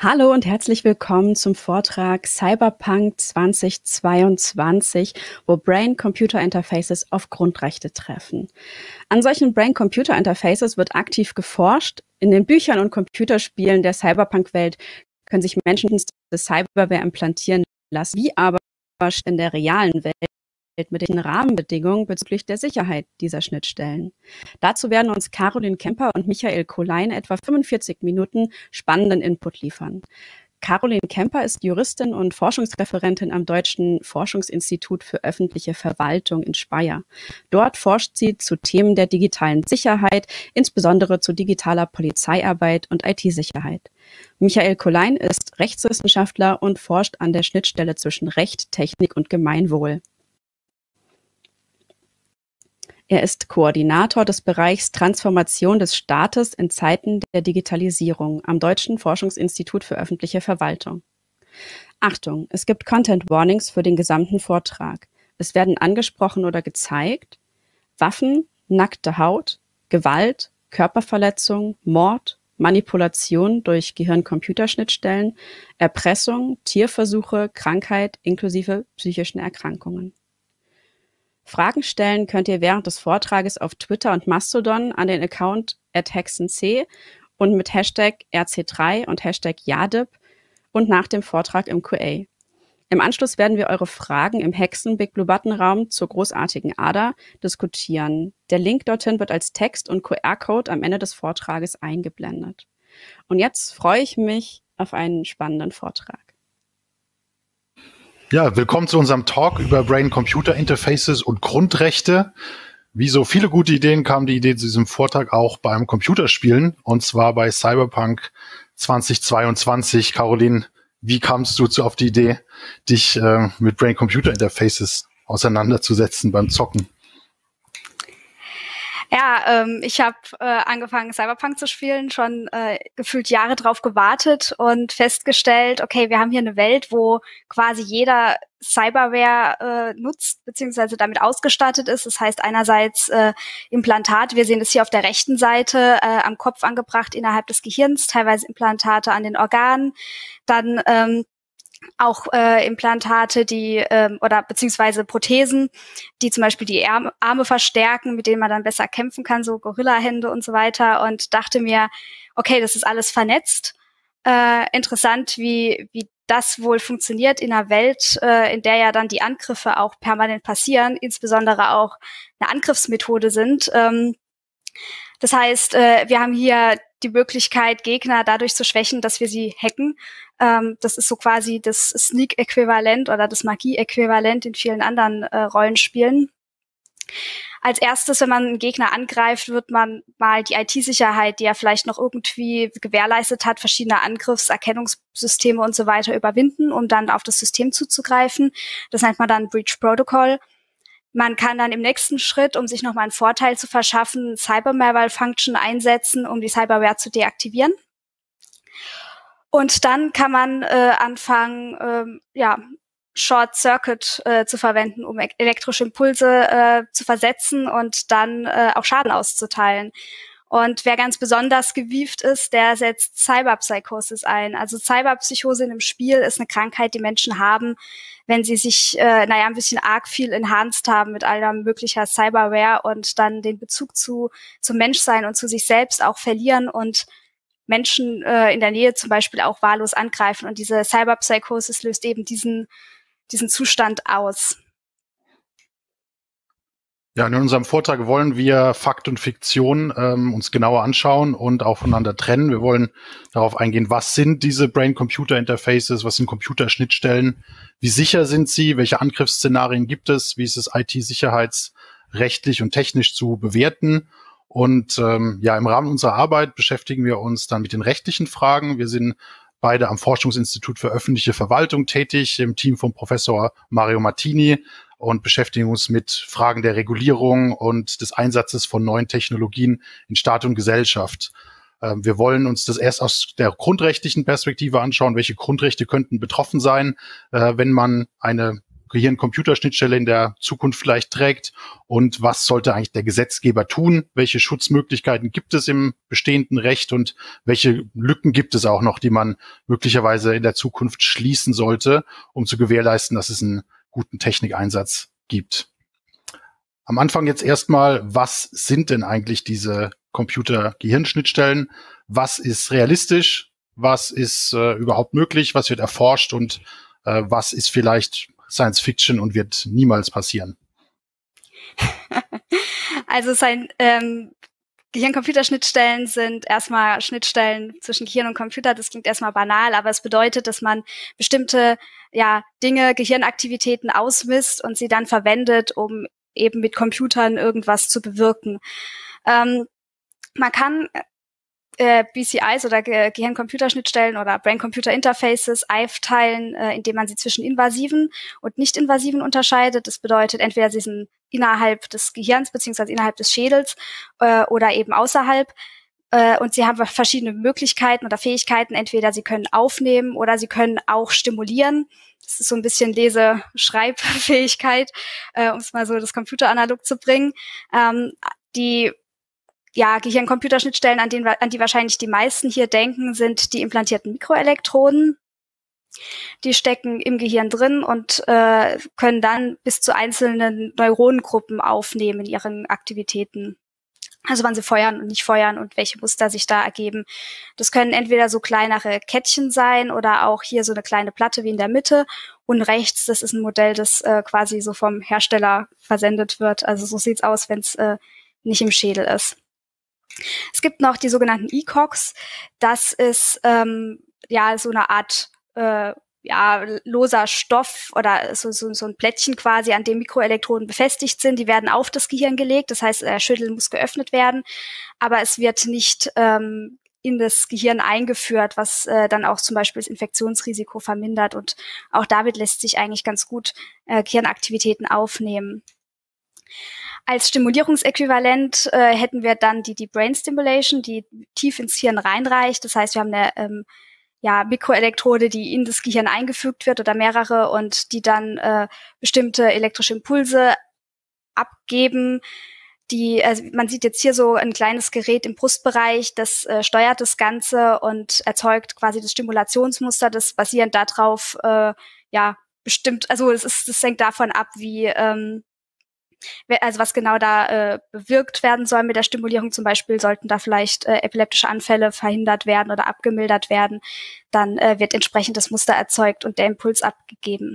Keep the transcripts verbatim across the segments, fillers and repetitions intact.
Hallo und herzlich willkommen zum Vortrag Cyberpunk zweitausendzweiundzwanzig, wo Brain-Computer-Interfaces auf Grundrechte treffen. An solchen Brain-Computer-Interfaces wird aktiv geforscht. In den Büchern und Computerspielen der Cyberpunk-Welt können sich Menschen das Cyberware implantieren lassen, wie aber in der realen Welt mit den Rahmenbedingungen bezüglich der Sicherheit dieser Schnittstellen. Dazu werden uns Caroline Kemper und Michael Kolein etwa fünfundvierzig Minuten spannenden Input liefern. Caroline Kemper ist Juristin und Forschungsreferentin am Deutschen Forschungsinstitut für öffentliche Verwaltung in Speyer. Dort forscht sie zu Themen der digitalen Sicherheit, insbesondere zu digitaler Polizeiarbeit und I T-Sicherheit. Michael Kolein ist Rechtswissenschaftler und forscht an der Schnittstelle zwischen Recht, Technik und Gemeinwohl. Er ist Koordinator des Bereichs Transformation des Staates in Zeiten der Digitalisierung am Deutschen Forschungsinstitut für öffentliche Verwaltung. Achtung, es gibt Content Warnings für den gesamten Vortrag. Es werden angesprochen oder gezeigt Waffen, nackte Haut, Gewalt, Körperverletzung, Mord, Manipulation durch Gehirn-Computerschnittstellen, Erpressung, Tierversuche, Krankheit inklusive psychischen Erkrankungen. Fragen stellen könnt ihr während des Vortrages auf Twitter und Mastodon an den Account at hexenc und mit Hashtag R C drei und Hashtag Jadip und nach dem Vortrag im Q A. Im Anschluss werden wir eure Fragen im Hexen Big Blue Button Raum zur großartigen Ada diskutieren. Der Link dorthin wird als Text und Q R-Code am Ende des Vortrages eingeblendet. Und jetzt freue ich mich auf einen spannenden Vortrag. Ja, willkommen zu unserem Talk über Brain-Computer-Interfaces und Grundrechte. Wie so viele gute Ideen kam die Idee zu diesem Vortrag auch beim Computerspielen, und zwar bei Cyberpunk zweitausendzweiundzwanzig. Caroline, wie kamst du zu, auf die Idee, dich äh, mit Brain-Computer-Interfaces auseinanderzusetzen beim Zocken? Ja, ähm, ich habe äh, angefangen, Cyberpunk zu spielen, schon äh, gefühlt Jahre drauf gewartet und festgestellt, okay, wir haben hier eine Welt, wo quasi jeder Cyberware äh, nutzt, beziehungsweise damit ausgestattet ist. Das heißt einerseits äh, Implantate, wir sehen es hier auf der rechten Seite, äh, am Kopf angebracht innerhalb des Gehirns, teilweise Implantate an den Organen, dann ähm, auch äh, Implantate, die ähm, oder beziehungsweise Prothesen, die zum Beispiel die Arme, Arme verstärken, mit denen man dann besser kämpfen kann, so Gorilla-Hände und so weiter. Und dachte mir, okay, das ist alles vernetzt. Äh, interessant, wie wie das wohl funktioniert in einer Welt, äh, in der ja dann die Angriffe auch permanent passieren, insbesondere auch eine Angriffsmethode sind. Ähm, das heißt, äh, wir haben hier die Möglichkeit, Gegner dadurch zu schwächen, dass wir sie hacken. Ähm, das ist so quasi das Sneak-Äquivalent oder das Magie-Äquivalent in vielen anderen äh, Rollenspielen. Als erstes, wenn man einen Gegner angreift, wird man mal die I T-Sicherheit, die er vielleicht noch irgendwie gewährleistet hat, verschiedene Angriffserkennungssysteme und so weiter überwinden, um dann auf das System zuzugreifen. Das nennt man dann Breach Protocol. Man kann dann im nächsten Schritt, um sich nochmal einen Vorteil zu verschaffen, Cyber-Malware-Function einsetzen, um die Cyberware zu deaktivieren. Und dann kann man äh, anfangen, ähm, ja, Short Circuit äh, zu verwenden, um elektrische Impulse äh, zu versetzen und dann äh, auch Schaden auszuteilen. Und wer ganz besonders gewieft ist, der setzt Cyberpsychosis ein. Also Cyberpsychose in einem Spiel ist eine Krankheit, die Menschen haben, wenn sie sich, äh, naja, ein bisschen arg viel enhanced haben mit aller möglicher Cyberware und dann den Bezug zu zum Menschsein und zu sich selbst auch verlieren und Menschen äh, in der Nähe zum Beispiel auch wahllos angreifen. Und diese Cyberpsychosis löst eben diesen, diesen Zustand aus. Ja, in unserem Vortrag wollen wir Fakt und Fiktion ähm, uns genauer anschauen und auch voneinander trennen. Wir wollen darauf eingehen, was sind diese Brain-Computer-Interfaces, was sind Computerschnittstellen, wie sicher sind sie, welche Angriffsszenarien gibt es, wie ist es I T-sicherheitsrechtlich und technisch zu bewerten. Und ähm, ja, im Rahmen unserer Arbeit beschäftigen wir uns dann mit den rechtlichen Fragen. Wir sind beide am Forschungsinstitut für öffentliche Verwaltung tätig, im Team von Professor Mario Martini, und beschäftigen uns mit Fragen der Regulierung und des Einsatzes von neuen Technologien in Staat und Gesellschaft. Ähm, wir wollen uns das erst aus der grundrechtlichen Perspektive anschauen, welche Grundrechte könnten betroffen sein, äh, wenn man eine Gehirn-Computer-Schnittstelle in der Zukunft vielleicht trägt und was sollte eigentlich der Gesetzgeber tun? Welche Schutzmöglichkeiten gibt es im bestehenden Recht und welche Lücken gibt es auch noch, die man möglicherweise in der Zukunft schließen sollte, um zu gewährleisten, dass es einen guten Technikeinsatz gibt? Am Anfang jetzt erstmal, was sind denn eigentlich diese Computer-Gehirn-Schnittstellen? Was ist realistisch? Was ist äh, überhaupt möglich? Was wird erforscht? Und äh, was ist vielleicht Science Fiction und wird niemals passieren? Also sein ähm, Gehirn-Computer-Schnittstellen sind erstmal Schnittstellen zwischen Gehirn und Computer. Das klingt erstmal banal, aber es bedeutet, dass man bestimmte ja Dinge, Gehirnaktivitäten ausmisst und sie dann verwendet, um eben mit Computern irgendwas zu bewirken. Ähm, man kann äh, B C Is oder Ge- Gehirn-Computer-Schnittstellen oder Brain-Computer-Interfaces aufteilen, äh, indem man sie zwischen invasiven und nicht-invasiven unterscheidet. Das bedeutet, entweder sie sind innerhalb des Gehirns beziehungsweise innerhalb des Schädels äh, oder eben außerhalb. Äh, und sie haben verschiedene Möglichkeiten oder Fähigkeiten. Entweder sie können aufnehmen oder sie können auch stimulieren. Das ist so ein bisschen Lese-Schreibfähigkeit, äh, um es mal so das Computeranalog zu bringen. Ähm, die ja, Gehirn-Computer-Schnittstellen, an, denen, an die wahrscheinlich die meisten hier denken, sind die implantierten Mikroelektroden. Die stecken im Gehirn drin und äh, können dann bis zu einzelnen Neuronengruppen aufnehmen in ihren Aktivitäten. Also wann sie feuern und nicht feuern und welche Muster sich da ergeben. Das können entweder so kleinere Kettchen sein oder auch hier so eine kleine Platte wie in der Mitte. Und rechts, das ist ein Modell, das äh, quasi so vom Hersteller versendet wird. Also so sieht's aus, wenn es äh, nicht im Schädel ist. Es gibt noch die sogenannten E C O Gs. Das ist ähm, ja so eine Art äh, ja loser Stoff oder so, so, so ein Plättchen quasi, an dem Mikroelektroden befestigt sind. Die werden auf das Gehirn gelegt. Das heißt, der Schädel muss geöffnet werden, aber es wird nicht ähm, in das Gehirn eingeführt, was äh, dann auch zum Beispiel das Infektionsrisiko vermindert. Und auch damit lässt sich eigentlich ganz gut äh, Gehirnaktivitäten aufnehmen. Als Stimulierungsäquivalent äh, hätten wir dann die, die Brain Stimulation, die tief ins Hirn reinreicht. Das heißt, wir haben eine ähm, ja, Mikroelektrode, die in das Gehirn eingefügt wird oder mehrere und die dann äh, bestimmte elektrische Impulse abgeben. Die, also man sieht jetzt hier so ein kleines Gerät im Brustbereich, das äh, steuert das Ganze und erzeugt quasi das Stimulationsmuster, das basierend darauf äh, ja bestimmt, also es ist, das hängt davon ab, wie ähm, also was genau da äh, bewirkt werden soll mit der Stimulierung. Zum Beispiel sollten da vielleicht äh, epileptische Anfälle verhindert werden oder abgemildert werden. Dann äh, wird entsprechend das Muster erzeugt und der Impuls abgegeben.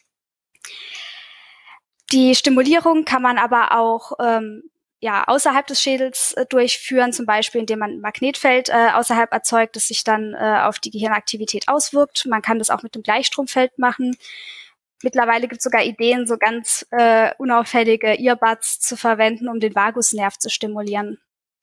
Die Stimulierung kann man aber auch ähm, ja außerhalb des Schädels äh, durchführen, zum Beispiel indem man ein Magnetfeld äh, außerhalb erzeugt, das sich dann äh, auf die Gehirnaktivität auswirkt. Man kann das auch mit dem Gleichstromfeld machen. Mittlerweile gibt es sogar Ideen, so ganz äh, unauffällige Earbuds zu verwenden, um den Vagusnerv zu stimulieren.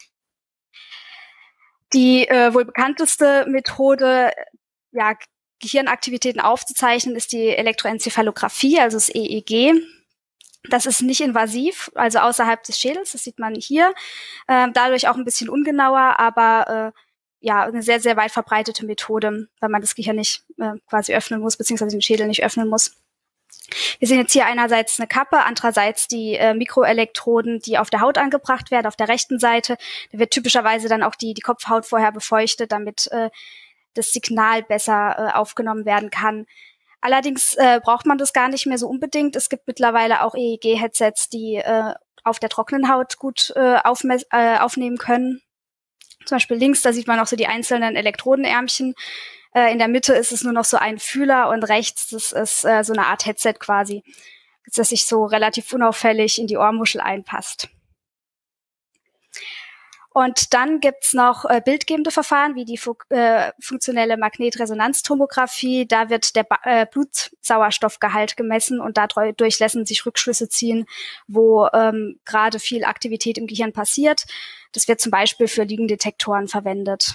Die äh, wohl bekannteste Methode, ja, Gehirnaktivitäten aufzuzeichnen, ist die Elektroenzephalographie, also das E E G. Das ist nicht invasiv, also außerhalb des Schädels, das sieht man hier. Äh, dadurch auch ein bisschen ungenauer, aber äh, ja, eine sehr, sehr weit verbreitete Methode, weil man das Gehirn nicht äh, quasi öffnen muss, beziehungsweise den Schädel nicht öffnen muss. Wir sehen jetzt hier einerseits eine Kappe, andererseits die äh, Mikroelektroden, die auf der Haut angebracht werden, auf der rechten Seite. Da wird typischerweise dann auch die, die Kopfhaut vorher befeuchtet, damit äh, das Signal besser äh, aufgenommen werden kann. Allerdings äh, braucht man das gar nicht mehr so unbedingt. Es gibt mittlerweile auch E E G-Headsets, die äh, auf der trockenen Haut gut äh, aufme- äh, aufnehmen können. Zum Beispiel links, da sieht man auch so die einzelnen Elektrodenärmchen. In der Mitte ist es nur noch so ein Fühler und rechts, das ist äh, so eine Art Headset quasi, das sich so relativ unauffällig in die Ohrmuschel einpasst. Und dann gibt's noch äh, bildgebende Verfahren, wie die fu- äh, funktionelle Magnetresonanztomographie. Da wird der ba- äh, Blutsauerstoffgehalt gemessen und dadurch lassen sich Rückschlüsse ziehen, wo ähm, gerade viel Aktivität im Gehirn passiert. Das wird zum Beispiel für Lügendetektoren verwendet.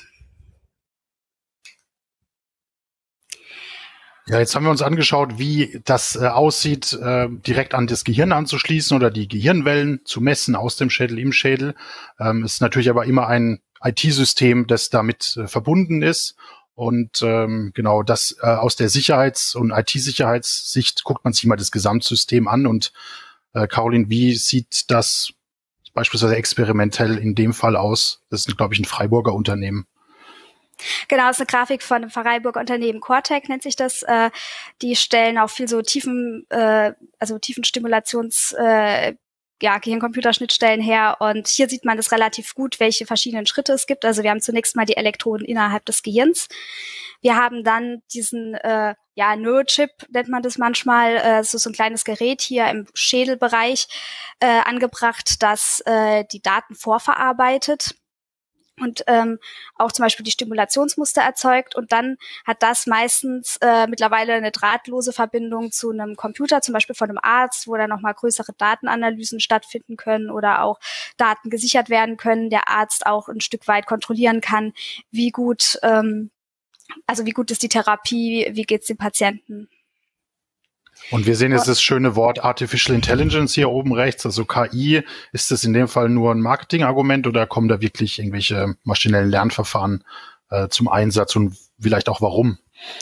Ja, jetzt haben wir uns angeschaut, wie das äh, aussieht, äh, direkt an das Gehirn anzuschließen oder die Gehirnwellen zu messen aus dem Schädel, im Schädel. Ähm, ist natürlich aber immer ein I T-System, das damit äh, verbunden ist. Und ähm, genau, das äh, aus der Sicherheits- und I T-Sicherheitssicht guckt man sich mal das Gesamtsystem an. Und äh, Caroline, wie sieht das beispielsweise experimentell in dem Fall aus? Das ist, glaube ich, ein Freiburger Unternehmen. Genau, das ist eine Grafik von einem Freiburger Unternehmen, Cortec nennt sich das. Äh, die stellen auch viel so tiefen, äh, also Tiefenstimulations, äh, ja, Gehirn-Computer-Schnittstellen her. Und hier sieht man das relativ gut, welche verschiedenen Schritte es gibt. Also wir haben zunächst mal die Elektroden innerhalb des Gehirns. Wir haben dann diesen, äh, ja, Neurochip nennt man das manchmal, äh, so, so ein kleines Gerät hier im Schädelbereich äh, angebracht, das äh, die Daten vorverarbeitet und ähm, auch zum Beispiel die Stimulationsmuster erzeugt. Und dann hat das meistens äh, mittlerweile eine drahtlose Verbindung zu einem Computer, zum Beispiel von einem Arzt, wo dann nochmal größere Datenanalysen stattfinden können oder auch Daten gesichert werden können, der Arzt auch ein Stück weit kontrollieren kann, wie gut, ähm, also wie gut ist die Therapie, wie geht's dem Patienten. Und wir sehen jetzt das schöne Wort Artificial Intelligence hier oben rechts, also K I. Ist das in dem Fall nur ein Marketingargument oder kommen da wirklich irgendwelche maschinellen Lernverfahren äh, zum Einsatz und vielleicht auch warum?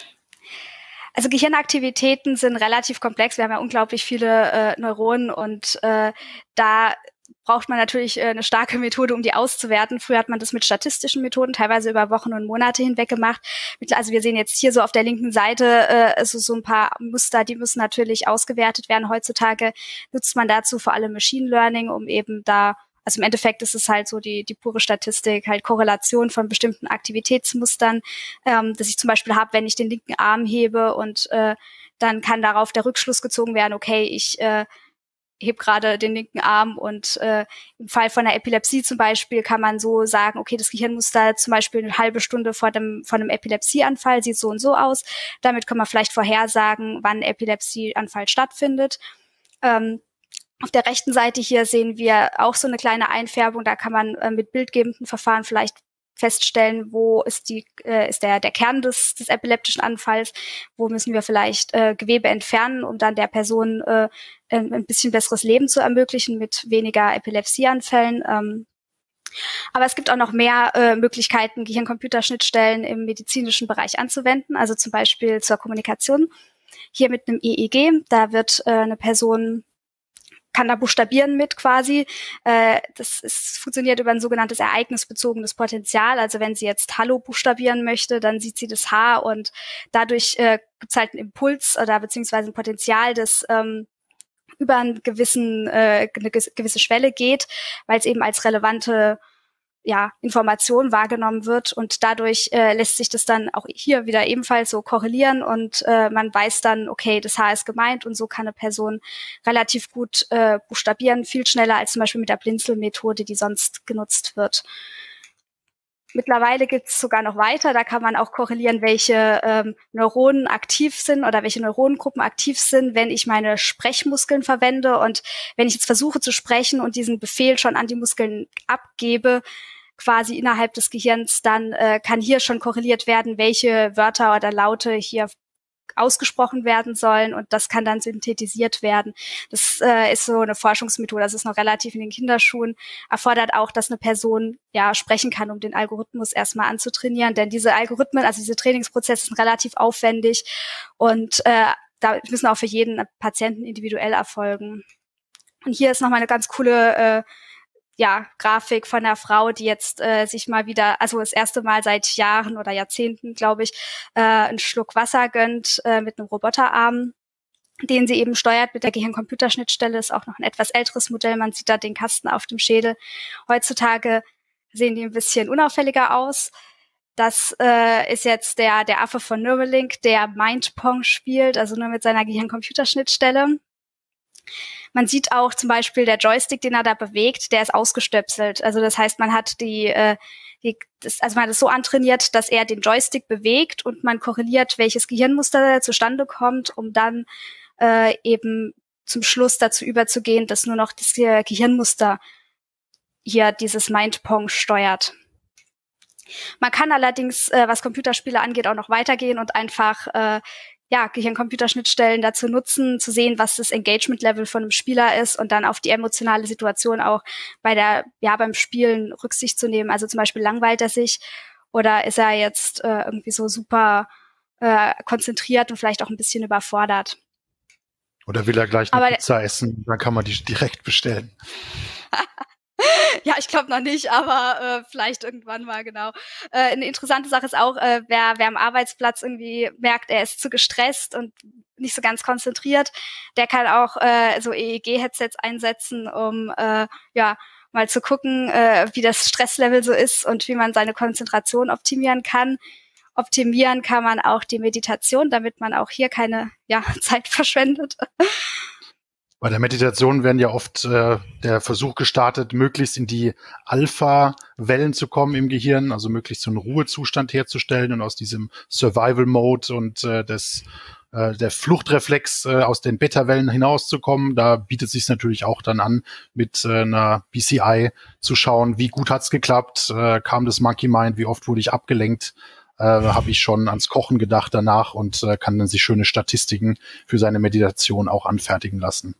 Also Gehirnaktivitäten sind relativ komplex. Wir haben ja unglaublich viele äh, Neuronen und äh, da braucht man natürlich äh, eine starke Methode, um die auszuwerten. Früher hat man das mit statistischen Methoden teilweise über Wochen und Monate hinweg gemacht. Also wir sehen jetzt hier so auf der linken Seite äh, also so ein paar Muster, die müssen natürlich ausgewertet werden. Heutzutage nutzt man dazu vor allem Machine Learning, um eben da, also im Endeffekt ist es halt so die die pure Statistik, halt Korrelation von bestimmten Aktivitätsmustern, ähm, dass ich zum Beispiel habe, wenn ich den linken Arm hebe und äh, dann kann darauf der Rückschluss gezogen werden, okay, ich äh, heb gerade den linken Arm und äh, im Fall von der Epilepsie zum Beispiel kann man so sagen, okay, das Gehirnmuster zum Beispiel eine halbe Stunde vor dem von einem Epilepsieanfall sieht so und so aus. Damit kann man vielleicht vorhersagen, wann ein Epilepsieanfall stattfindet. Ähm, auf der rechten Seite hier sehen wir auch so eine kleine Einfärbung. Da kann man äh, mit bildgebenden Verfahren vielleicht feststellen, wo ist die äh, ist der der Kern des des epileptischen Anfalls, wo müssen wir vielleicht äh, Gewebe entfernen, um dann der Person äh, ein bisschen besseres Leben zu ermöglichen mit weniger Epilepsieanfällen. Ähm, aber es gibt auch noch mehr äh, Möglichkeiten, Gehirn-Computer-Schnittstellen im medizinischen Bereich anzuwenden, also zum Beispiel zur Kommunikation. Hier mit einem E E G, da wird äh, eine Person kann da buchstabieren mit quasi. Äh, das ist, funktioniert über ein sogenanntes ereignisbezogenes Potenzial. Also wenn sie jetzt Hallo buchstabieren möchte, dann sieht sie das H und dadurch äh, gibt es halt einen Impuls oder beziehungsweise ein Potenzial, das ähm, über einen gewissen, äh, eine gewisse Schwelle geht, weil es eben als relevante ja, Information wahrgenommen wird und dadurch äh, lässt sich das dann auch hier wieder ebenfalls so korrelieren und äh, man weiß dann, okay, das H ist gemeint und so kann eine Person relativ gut äh, buchstabieren, viel schneller als zum Beispiel mit der Blinzelmethode, die sonst genutzt wird. Mittlerweile gibt es sogar noch weiter, da kann man auch korrelieren, welche ähm, Neuronen aktiv sind oder welche Neuronengruppen aktiv sind, wenn ich meine Sprechmuskeln verwende und wenn ich jetzt versuche zu sprechen und diesen Befehl schon an die Muskeln abgebe, quasi innerhalb des Gehirns, dann äh, kann hier schon korreliert werden, welche Wörter oder Laute hier ausgesprochen werden sollen und das kann dann synthetisiert werden. Das äh, ist so eine Forschungsmethode, das ist noch relativ in den Kinderschuhen, erfordert auch, dass eine Person ja sprechen kann, um den Algorithmus erstmal anzutrainieren, denn diese Algorithmen, also diese Trainingsprozesse sind relativ aufwendig und äh, da müssen auch für jeden Patienten individuell erfolgen. Und hier ist nochmal eine ganz coole äh, ja, Grafik von einer Frau, die jetzt äh, sich mal wieder, also das erste Mal seit Jahren oder Jahrzehnten, glaube ich, äh, einen Schluck Wasser gönnt äh, mit einem Roboterarm, den sie eben steuert mit der Gehirn-Computer-Schnittstelle. Ist auch noch ein etwas älteres Modell. Man sieht da den Kasten auf dem Schädel. Heutzutage sehen die ein bisschen unauffälliger aus. Das äh, ist jetzt der der Affe von Neuralink, der Mindpong spielt, also nur mit seiner Gehirn-Computer-Schnittstelle. Man sieht auch zum Beispiel der Joystick, den er da bewegt, der ist ausgestöpselt. Also das heißt, man hat die, äh, die das, also man hat es so antrainiert, dass er den Joystick bewegt und man korreliert, welches Gehirnmuster zustande kommt, um dann äh, eben zum Schluss dazu überzugehen, dass nur noch das Gehirnmuster hier dieses Mindpong steuert. Man kann allerdings, äh, was Computerspiele angeht, auch noch weitergehen und einfach äh, ja, Gehirn-Computer-Schnittstellen dazu nutzen, zu sehen, was das Engagement-Level von einem Spieler ist und dann auf die emotionale Situation auch bei der, ja, beim Spielen Rücksicht zu nehmen. Also zum Beispiel langweilt er sich Oder ist er jetzt äh, irgendwie so super äh, konzentriert und vielleicht auch ein bisschen überfordert? Oder will er gleich eine Aber Pizza essen? Dann kann man die direkt bestellen. Ja, ich glaube noch nicht, aber äh, vielleicht irgendwann mal, genau. Äh, eine interessante Sache ist auch, äh, wer, wer am Arbeitsplatz irgendwie merkt, er ist zu gestresst und nicht so ganz konzentriert, der kann auch äh, so E E G-Headsets einsetzen, um äh, ja mal zu gucken, äh, wie das Stresslevel so ist und wie man seine Konzentration optimieren kann. Optimieren kann man auch die Meditation, damit man auch hier keine ja, Zeit verschwendet. Bei der Meditation werden ja oft äh, der Versuch gestartet, möglichst in die Alpha-Wellen zu kommen im Gehirn, also möglichst so einen Ruhezustand herzustellen und aus diesem Survival-Mode und äh, des, äh, der Fluchtreflex äh, aus den Beta-Wellen hinauszukommen. Da bietet es sich natürlich auch dann an, mit äh, einer B C I zu schauen, wie gut hat's geklappt, äh, kam das Monkey Mind, wie oft wurde ich abgelenkt. Äh, habe ich schon ans Kochen gedacht danach und äh, kann dann sich schöne Statistiken für seine Meditation auch anfertigen lassen.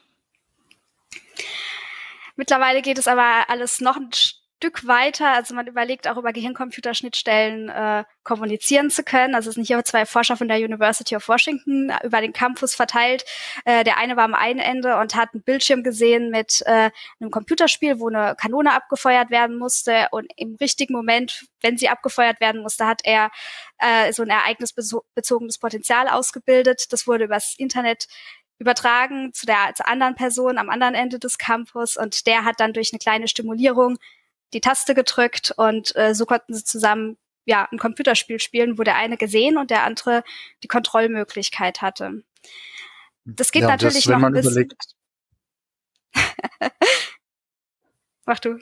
Mittlerweile geht es aber alles noch ein Stück weiter. Also man überlegt auch über Gehirn-Computer-Schnittstellen äh, kommunizieren zu können. Also es sind hier zwei Forscher von der University of Washington über den Campus verteilt. Äh, der eine war am einen Ende und hat einen Bildschirm gesehen mit äh, einem Computerspiel, wo eine Kanone abgefeuert werden musste. Und im richtigen Moment, wenn sie abgefeuert werden musste, hat er äh, so ein ereignisbezogenes Potenzial ausgebildet. Das wurde übers Internet übertragen zu der zu anderen Person am anderen Ende des Campus und der hat dann durch eine kleine Stimulierung die Taste gedrückt und äh, so konnten sie zusammen ja ein Computerspiel spielen, wo der eine gesehen und der andere die Kontrollmöglichkeit hatte. Das geht ja, natürlich das, wenn noch man ein bisschen. Überlegt. Mach du.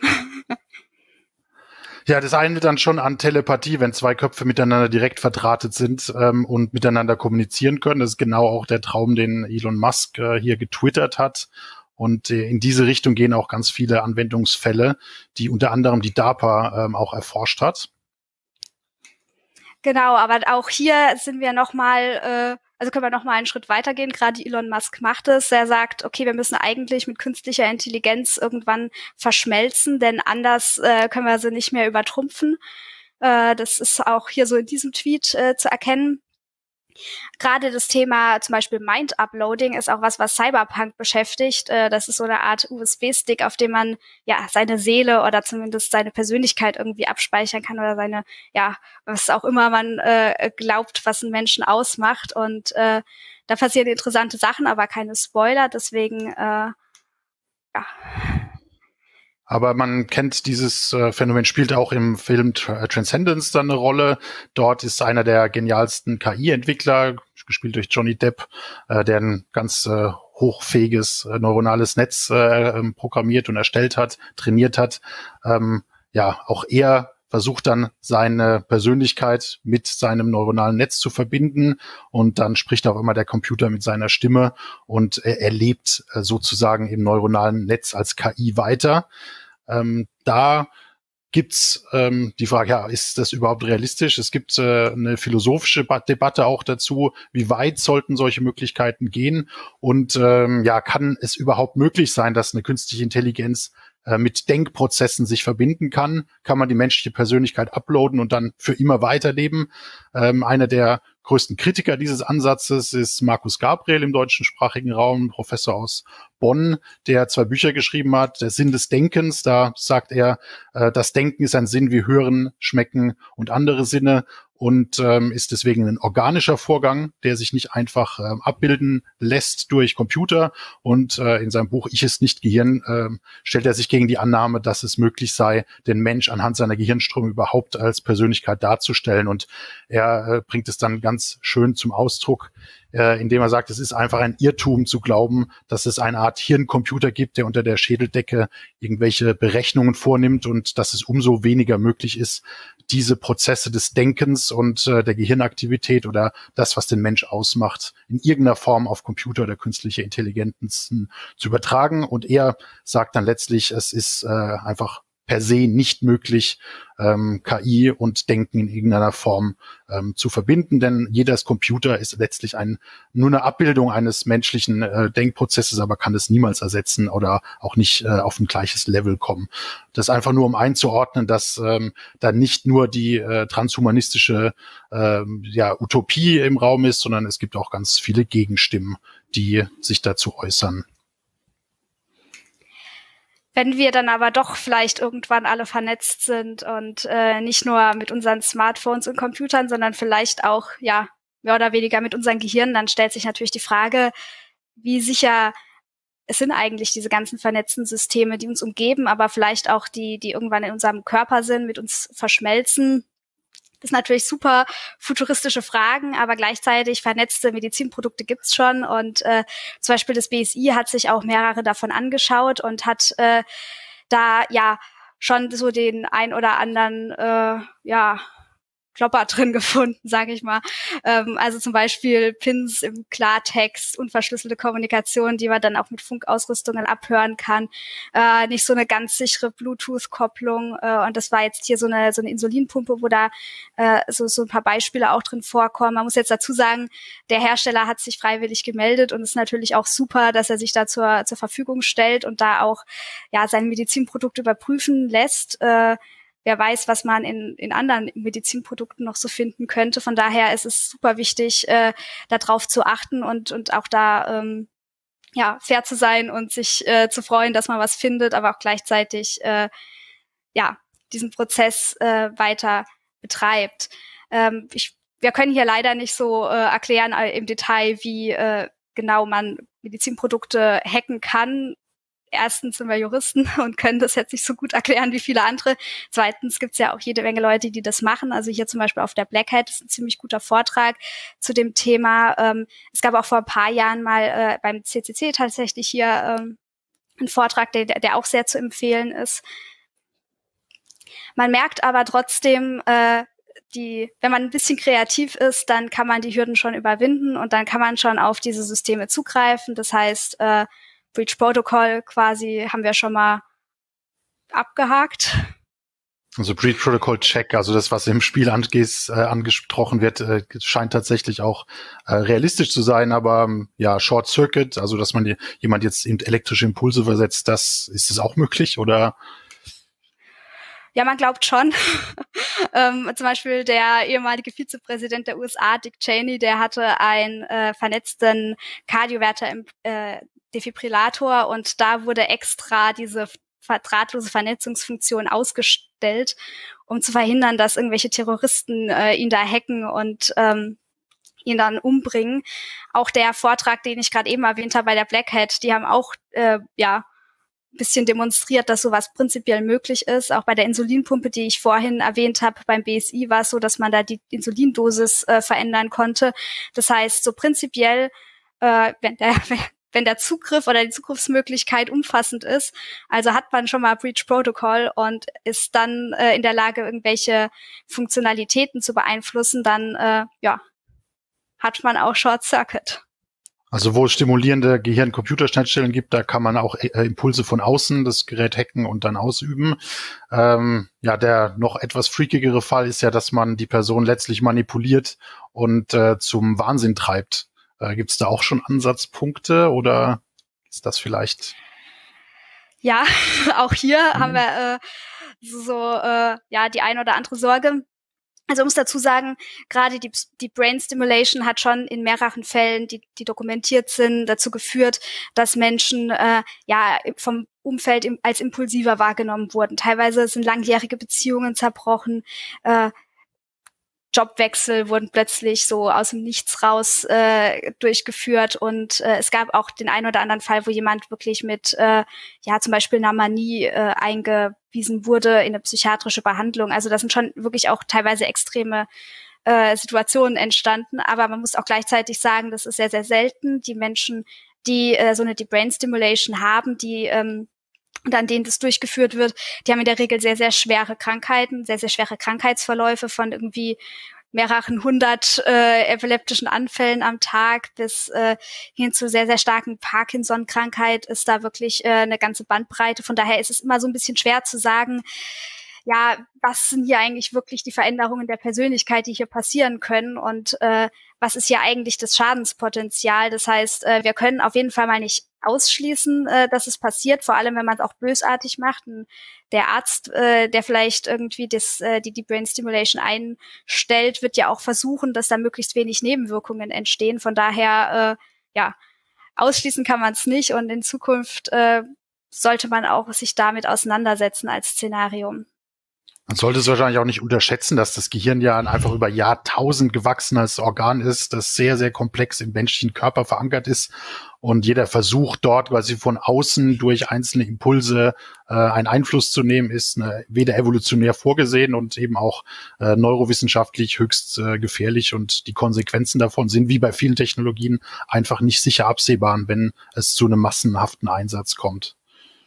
Ja, das eine dann schon an Telepathie, wenn zwei Köpfe miteinander direkt verdrahtet sind ähm, und miteinander kommunizieren können. Das ist genau auch der Traum, den Elon Musk äh, hier getwittert hat. Und äh, in diese Richtung gehen auch ganz viele Anwendungsfälle, die unter anderem die DARPA ähm, auch erforscht hat. Genau, aber auch hier sind wir noch mal, äh, also können wir noch mal einen Schritt weitergehen. Gerade Elon Musk macht es. Er sagt, okay, wir müssen eigentlich mit künstlicher Intelligenz irgendwann verschmelzen, denn anders äh, können wir sie nicht mehr übertrumpfen. Äh, das ist auch hier so in diesem Tweet äh, zu erkennen. Gerade das Thema zum Beispiel Mind-Uploading ist auch was, was Cyberpunk beschäftigt. Äh, das ist so eine Art U S B-Stick, auf dem man ja seine Seele oder zumindest seine Persönlichkeit irgendwie abspeichern kann oder seine, ja, was auch immer man äh, glaubt, was einen Menschen ausmacht. Und äh, da passieren interessante Sachen, aber keine Spoiler. Deswegen, äh, ja. Aber man kennt dieses äh, Phänomen, spielt auch im Film Tra- Transcendence dann eine Rolle. Dort ist einer der genialsten K I-Entwickler, gespielt durch Johnny Depp, äh, der ein ganz äh, hochfähiges äh, neuronales Netz äh, programmiert und erstellt hat, trainiert hat. Ähm, ja, auch er versucht dann seine Persönlichkeit mit seinem neuronalen Netz zu verbinden und dann spricht auch immer der Computer mit seiner Stimme und er, er lebt äh, sozusagen im neuronalen Netz als K I weiter. Ähm, da gibt's ähm, die Frage, ja, ist das überhaupt realistisch? Es gibt äh, eine philosophische ba- Debatte auch dazu, wie weit sollten solche Möglichkeiten gehen und ähm, ja, kann es überhaupt möglich sein, dass eine künstliche Intelligenz mit Denkprozessen sich verbinden kann, kann man die menschliche Persönlichkeit uploaden und dann für immer weiterleben. Ähm, einer der größten Kritiker dieses Ansatzes ist Markus Gabriel im deutschsprachigen Raum, Professor aus Bonn, der zwei Bücher geschrieben hat, Der Sinn des Denkens. Da sagt er, äh, das Denken ist ein Sinn wie Hören, Schmecken und andere Sinne und ähm, ist deswegen ein organischer Vorgang, der sich nicht einfach ähm, abbilden lässt durch Computer. Und äh, in seinem Buch Ich ist nicht Gehirn ähm, stellt er sich gegen die Annahme, dass es möglich sei, den Mensch anhand seiner Gehirnströme überhaupt als Persönlichkeit darzustellen. Und er äh, bringt es dann ganz schön zum Ausdruck, äh, indem er sagt, es ist einfach ein Irrtum zu glauben, dass es eine Art Hirncomputer gibt, der unter der Schädeldecke irgendwelche Berechnungen vornimmt und dass es umso weniger möglich ist, diese Prozesse des Denkens und äh, der Gehirnaktivität oder das, was den Mensch ausmacht, in irgendeiner Form auf Computer oder künstliche Intelligenzen zu übertragen. Und er sagt dann letztlich, es ist äh, einfach per se nicht möglich, ähm, K I und Denken in irgendeiner Form ähm, zu verbinden, denn jeder Computer ist letztlich ein, nur eine Abbildung eines menschlichen äh, Denkprozesses, aber kann es niemals ersetzen oder auch nicht äh, auf ein gleiches Level kommen. Das ist einfach nur, um einzuordnen, dass ähm, da nicht nur die äh, transhumanistische ähm, ja, Utopie im Raum ist, sondern es gibt auch ganz viele Gegenstimmen, die sich dazu äußern. Wenn wir dann aber doch vielleicht irgendwann alle vernetzt sind und äh, nicht nur mit unseren Smartphones und Computern, sondern vielleicht auch, ja, mehr oder weniger mit unseren Gehirnen, dann stellt sich natürlich die Frage, wie sicher es sind eigentlich diese ganzen vernetzten Systeme, die uns umgeben, aber vielleicht auch die, die irgendwann in unserem Körper sind, mit uns verschmelzen. Das sind natürlich super futuristische Fragen, aber gleichzeitig vernetzte Medizinprodukte gibt's schon und äh, zum Beispiel das B S I hat sich auch mehrere davon angeschaut und hat äh, da ja schon so den ein oder anderen äh, ja Klopper drin gefunden, sage ich mal. Ähm, also zum Beispiel Pins im Klartext, unverschlüsselte Kommunikation, die man dann auch mit Funkausrüstungen abhören kann. Äh, nicht so eine ganz sichere Bluetooth-Kopplung. Äh, und das war jetzt hier so eine so eine Insulinpumpe, wo da äh, so so ein paar Beispiele auch drin vorkommen. Man muss jetzt dazu sagen, der Hersteller hat sich freiwillig gemeldet und es ist natürlich auch super, dass er sich da zur zur Verfügung stellt und da auch ja sein Medizinprodukt überprüfen lässt. Äh, Wer weiß, was man in, in anderen Medizinprodukten noch so finden könnte. Von daher ist es super wichtig, äh, darauf zu achten und, und auch da ähm, ja fair zu sein und sich äh, zu freuen, dass man was findet, aber auch gleichzeitig äh, ja diesen Prozess äh, weiter betreibt. Ähm, ich, wir können hier leider nicht so äh, erklären äh, im Detail, wie äh, genau man Medizinprodukte hacken kann. Erstens sind wir Juristen und können das jetzt nicht so gut erklären wie viele andere. Zweitens gibt es ja auch jede Menge Leute, die das machen. Also hier zum Beispiel auf der Black Hat ist ein ziemlich guter Vortrag zu dem Thema. Ähm, es gab auch vor ein paar Jahren mal äh, beim C C C tatsächlich hier ähm, einen Vortrag, der, der auch sehr zu empfehlen ist. Man merkt aber trotzdem, äh, die, wenn man ein bisschen kreativ ist, dann kann man die Hürden schon überwinden und dann kann man schon auf diese Systeme zugreifen. Das heißt, äh, Breach Protocol quasi haben wir schon mal abgehakt. Also Breach Protocol Check, also das, was im Spiel angeht, äh, angesprochen wird, äh, scheint tatsächlich auch äh, realistisch zu sein, aber ähm, ja, Short Circuit, also dass man die, jemand jetzt in elektrische Impulse versetzt, das ist es auch möglich, oder? Ja, man glaubt schon. ähm, zum Beispiel der ehemalige Vizepräsident der U S A, Dick Cheney, der hatte einen äh, vernetzten Kardioverter im äh, Defibrillator und da wurde extra diese drahtlose Vernetzungsfunktion ausgestellt, um zu verhindern, dass irgendwelche Terroristen äh, ihn da hacken und ähm, ihn dann umbringen. Auch der Vortrag, den ich gerade eben erwähnt habe bei der Black Hat, die haben auch äh, ja ein bisschen demonstriert, dass sowas prinzipiell möglich ist. Auch bei der Insulinpumpe, die ich vorhin erwähnt habe, beim B S I war es so, dass man da die Insulindosis äh, verändern konnte. Das heißt, so prinzipiell, äh, wenn der wenn der Zugriff oder die Zugriffsmöglichkeit umfassend ist, also hat man schon mal Breach Protocol und ist dann äh, in der Lage, irgendwelche Funktionalitäten zu beeinflussen, dann äh, ja hat man auch Short Circuit. Also wo es stimulierende Gehirn-Computer-Schnittstellen gibt, da kann man auch äh, Impulse von außen das Gerät hacken und dann ausüben. Ähm, ja, der noch etwas freakigere Fall ist ja, dass man die Person letztlich manipuliert und äh, zum Wahnsinn treibt. Äh, Gibt es da auch schon Ansatzpunkte oder ist das vielleicht? Ja, auch hier mhm. haben wir äh, so, so äh, ja die ein oder andere Sorge. Also ich muss dazu sagen, gerade die, die Brain Stimulation hat schon in mehreren Fällen, die, die dokumentiert sind, dazu geführt, dass Menschen äh, ja vom Umfeld im, als impulsiver wahrgenommen wurden. Teilweise sind langjährige Beziehungen zerbrochen, äh, Jobwechsel wurden plötzlich so aus dem Nichts raus äh, durchgeführt und äh, es gab auch den einen oder anderen Fall, wo jemand wirklich mit äh, ja zum Beispiel einer Manie äh, eingewiesen wurde in eine psychiatrische Behandlung. Also das sind schon wirklich auch teilweise extreme äh, Situationen entstanden, aber man muss auch gleichzeitig sagen, das ist sehr, sehr selten. Die Menschen, die äh, so eine Deep Brain Stimulation haben, die ähm, und an denen das durchgeführt wird, die haben in der Regel sehr, sehr schwere Krankheiten, sehr, sehr schwere Krankheitsverläufe von irgendwie mehreren hundert äh, epileptischen Anfällen am Tag bis äh, hin zu sehr, sehr starken Parkinson-Krankheit ist da wirklich äh, eine ganze Bandbreite. Von daher ist es immer so ein bisschen schwer zu sagen, ja, was sind hier eigentlich wirklich die Veränderungen der Persönlichkeit, die hier passieren können und äh, was ist hier eigentlich das Schadenspotenzial? Das heißt, äh, wir können auf jeden Fall mal nicht ausschließen, äh, dass es passiert, vor allem wenn man es auch bösartig macht. Und der Arzt, äh, der vielleicht irgendwie das, äh, die, die Brain Stimulation einstellt, wird ja auch versuchen, dass da möglichst wenig Nebenwirkungen entstehen. Von daher, äh, ja, ausschließen kann man es nicht und in Zukunft äh, sollte man auch sich damit auseinandersetzen als Szenario. Man sollte es wahrscheinlich auch nicht unterschätzen, dass das Gehirn ja ein einfach über Jahrtausend gewachsenes Organ ist, das sehr, sehr komplex im menschlichen Körper verankert ist. Und jeder Versuch dort quasi von außen durch einzelne Impulse äh, einen Einfluss zu nehmen, ist äh, weder evolutionär vorgesehen und eben auch äh, neurowissenschaftlich höchst äh, gefährlich. Und die Konsequenzen davon sind wie bei vielen Technologien einfach nicht sicher absehbar, wenn es zu einem massenhaften Einsatz kommt.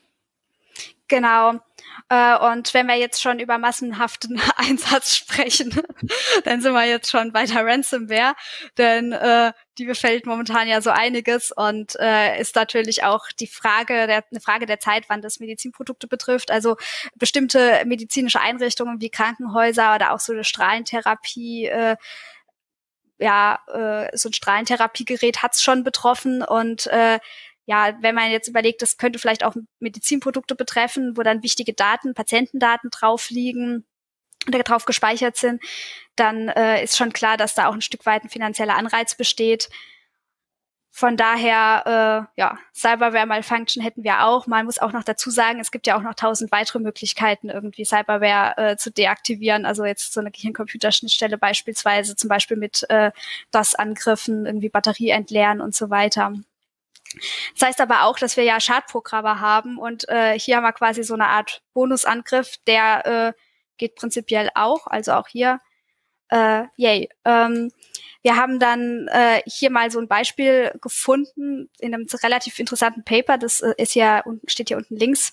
Genau. Äh, und wenn wir jetzt schon über massenhaften Einsatz sprechen, dann sind wir jetzt schon bei der Ransomware, denn äh, die befällt momentan ja so einiges und äh, ist natürlich auch die Frage, der, eine Frage der Zeit, wann das Medizinprodukte betrifft. Also bestimmte medizinische Einrichtungen wie Krankenhäuser oder auch so eine Strahlentherapie, äh, ja, äh, so ein Strahlentherapiegerät hat's schon betroffen und äh, ja, wenn man jetzt überlegt, das könnte vielleicht auch Medizinprodukte betreffen, wo dann wichtige Daten, Patientendaten drauf liegen oder drauf gespeichert sind, dann äh, ist schon klar, dass da auch ein Stück weit ein finanzieller Anreiz besteht. Von daher, äh, ja, Cyberware-Malfunction hätten wir auch. Man muss auch noch dazu sagen, es gibt ja auch noch tausend weitere Möglichkeiten, irgendwie Cyberware äh, zu deaktivieren. Also jetzt so eine Gehirn-Computer-Schnittstelle beispielsweise, zum Beispiel mit äh, DOS-Angriffen, irgendwie Batterie entleeren und so weiter. Das heißt aber auch, dass wir ja Schadprogramme haben und äh, hier haben wir quasi so eine Art Bonusangriff, der äh, geht prinzipiell auch, also auch hier, äh, yay. Ähm, wir haben dann äh, hier mal so ein Beispiel gefunden in einem relativ interessanten Paper, das äh, ist ja steht hier unten links.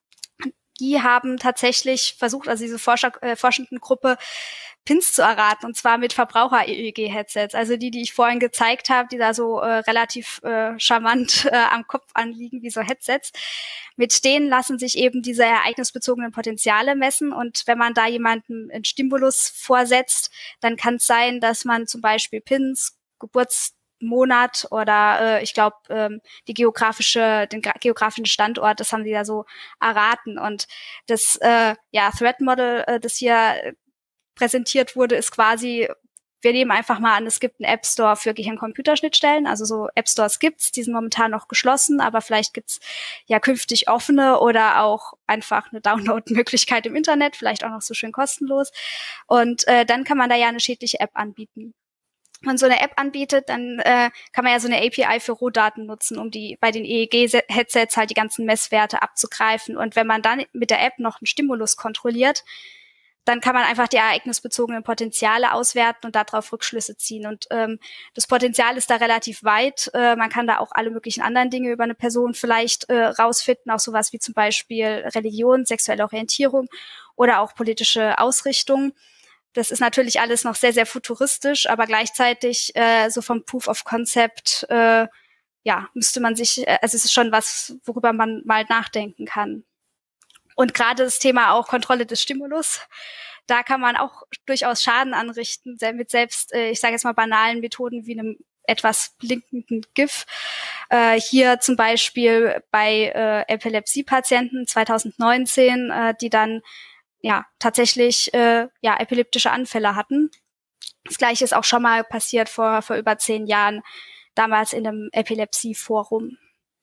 Die haben tatsächlich versucht, also diese Forscher, äh, forschenden Gruppe, Pins zu erraten, und zwar mit Verbraucher-E E G-Headsets. Also die, die ich vorhin gezeigt habe, die da so äh, relativ äh, charmant äh, am Kopf anliegen, wie so Headsets. Mit denen lassen sich eben diese ereignisbezogenen Potenziale messen. Und wenn man da jemanden einen Stimulus vorsetzt, dann kann es sein, dass man zum Beispiel Pins, Geburtsmonat oder äh, ich glaube ähm, die geografische, den geografischen Standort, das haben die da so erraten. Und das äh, ja Threat Model, äh, das hier präsentiert wurde, ist quasi, wir nehmen einfach mal an, es gibt einen App Store für Gehirn-Computer-Schnittstellen, also so App Stores gibt's, die sind momentan noch geschlossen, aber vielleicht gibt's ja künftig offene oder auch einfach eine Download-Möglichkeit im Internet, vielleicht auch noch so schön kostenlos, und äh, dann kann man da ja eine schädliche App anbieten. Wenn man so eine App anbietet, dann äh, kann man ja so eine A P I für Rohdaten nutzen, um die bei den E E G-Headsets halt die ganzen Messwerte abzugreifen, und wenn man dann mit der App noch einen Stimulus kontrolliert, dann kann man einfach die ereignisbezogenen Potenziale auswerten und darauf Rückschlüsse ziehen. Und ähm, das Potenzial ist da relativ weit. Äh, man kann da auch alle möglichen anderen Dinge über eine Person vielleicht äh, rausfinden, auch sowas wie zum Beispiel Religion, sexuelle Orientierung oder auch politische Ausrichtung. Das ist natürlich alles noch sehr, sehr futuristisch, aber gleichzeitig äh, so vom Proof of Concept, äh, ja, müsste man sich, äh, also es ist schon was, worüber man mal nachdenken kann. Und gerade das Thema auch Kontrolle des Stimulus, da kann man auch durchaus Schaden anrichten mit selbst, ich sage jetzt mal, banalen Methoden wie einem etwas blinkenden GIF. Äh, hier zum Beispiel bei äh, Epilepsie-Patienten zwanzig neunzehn, äh, die dann ja tatsächlich äh, ja epileptische Anfälle hatten. Das Gleiche ist auch schon mal passiert vor vor über zehn Jahren, damals in einem Epilepsie-Forum.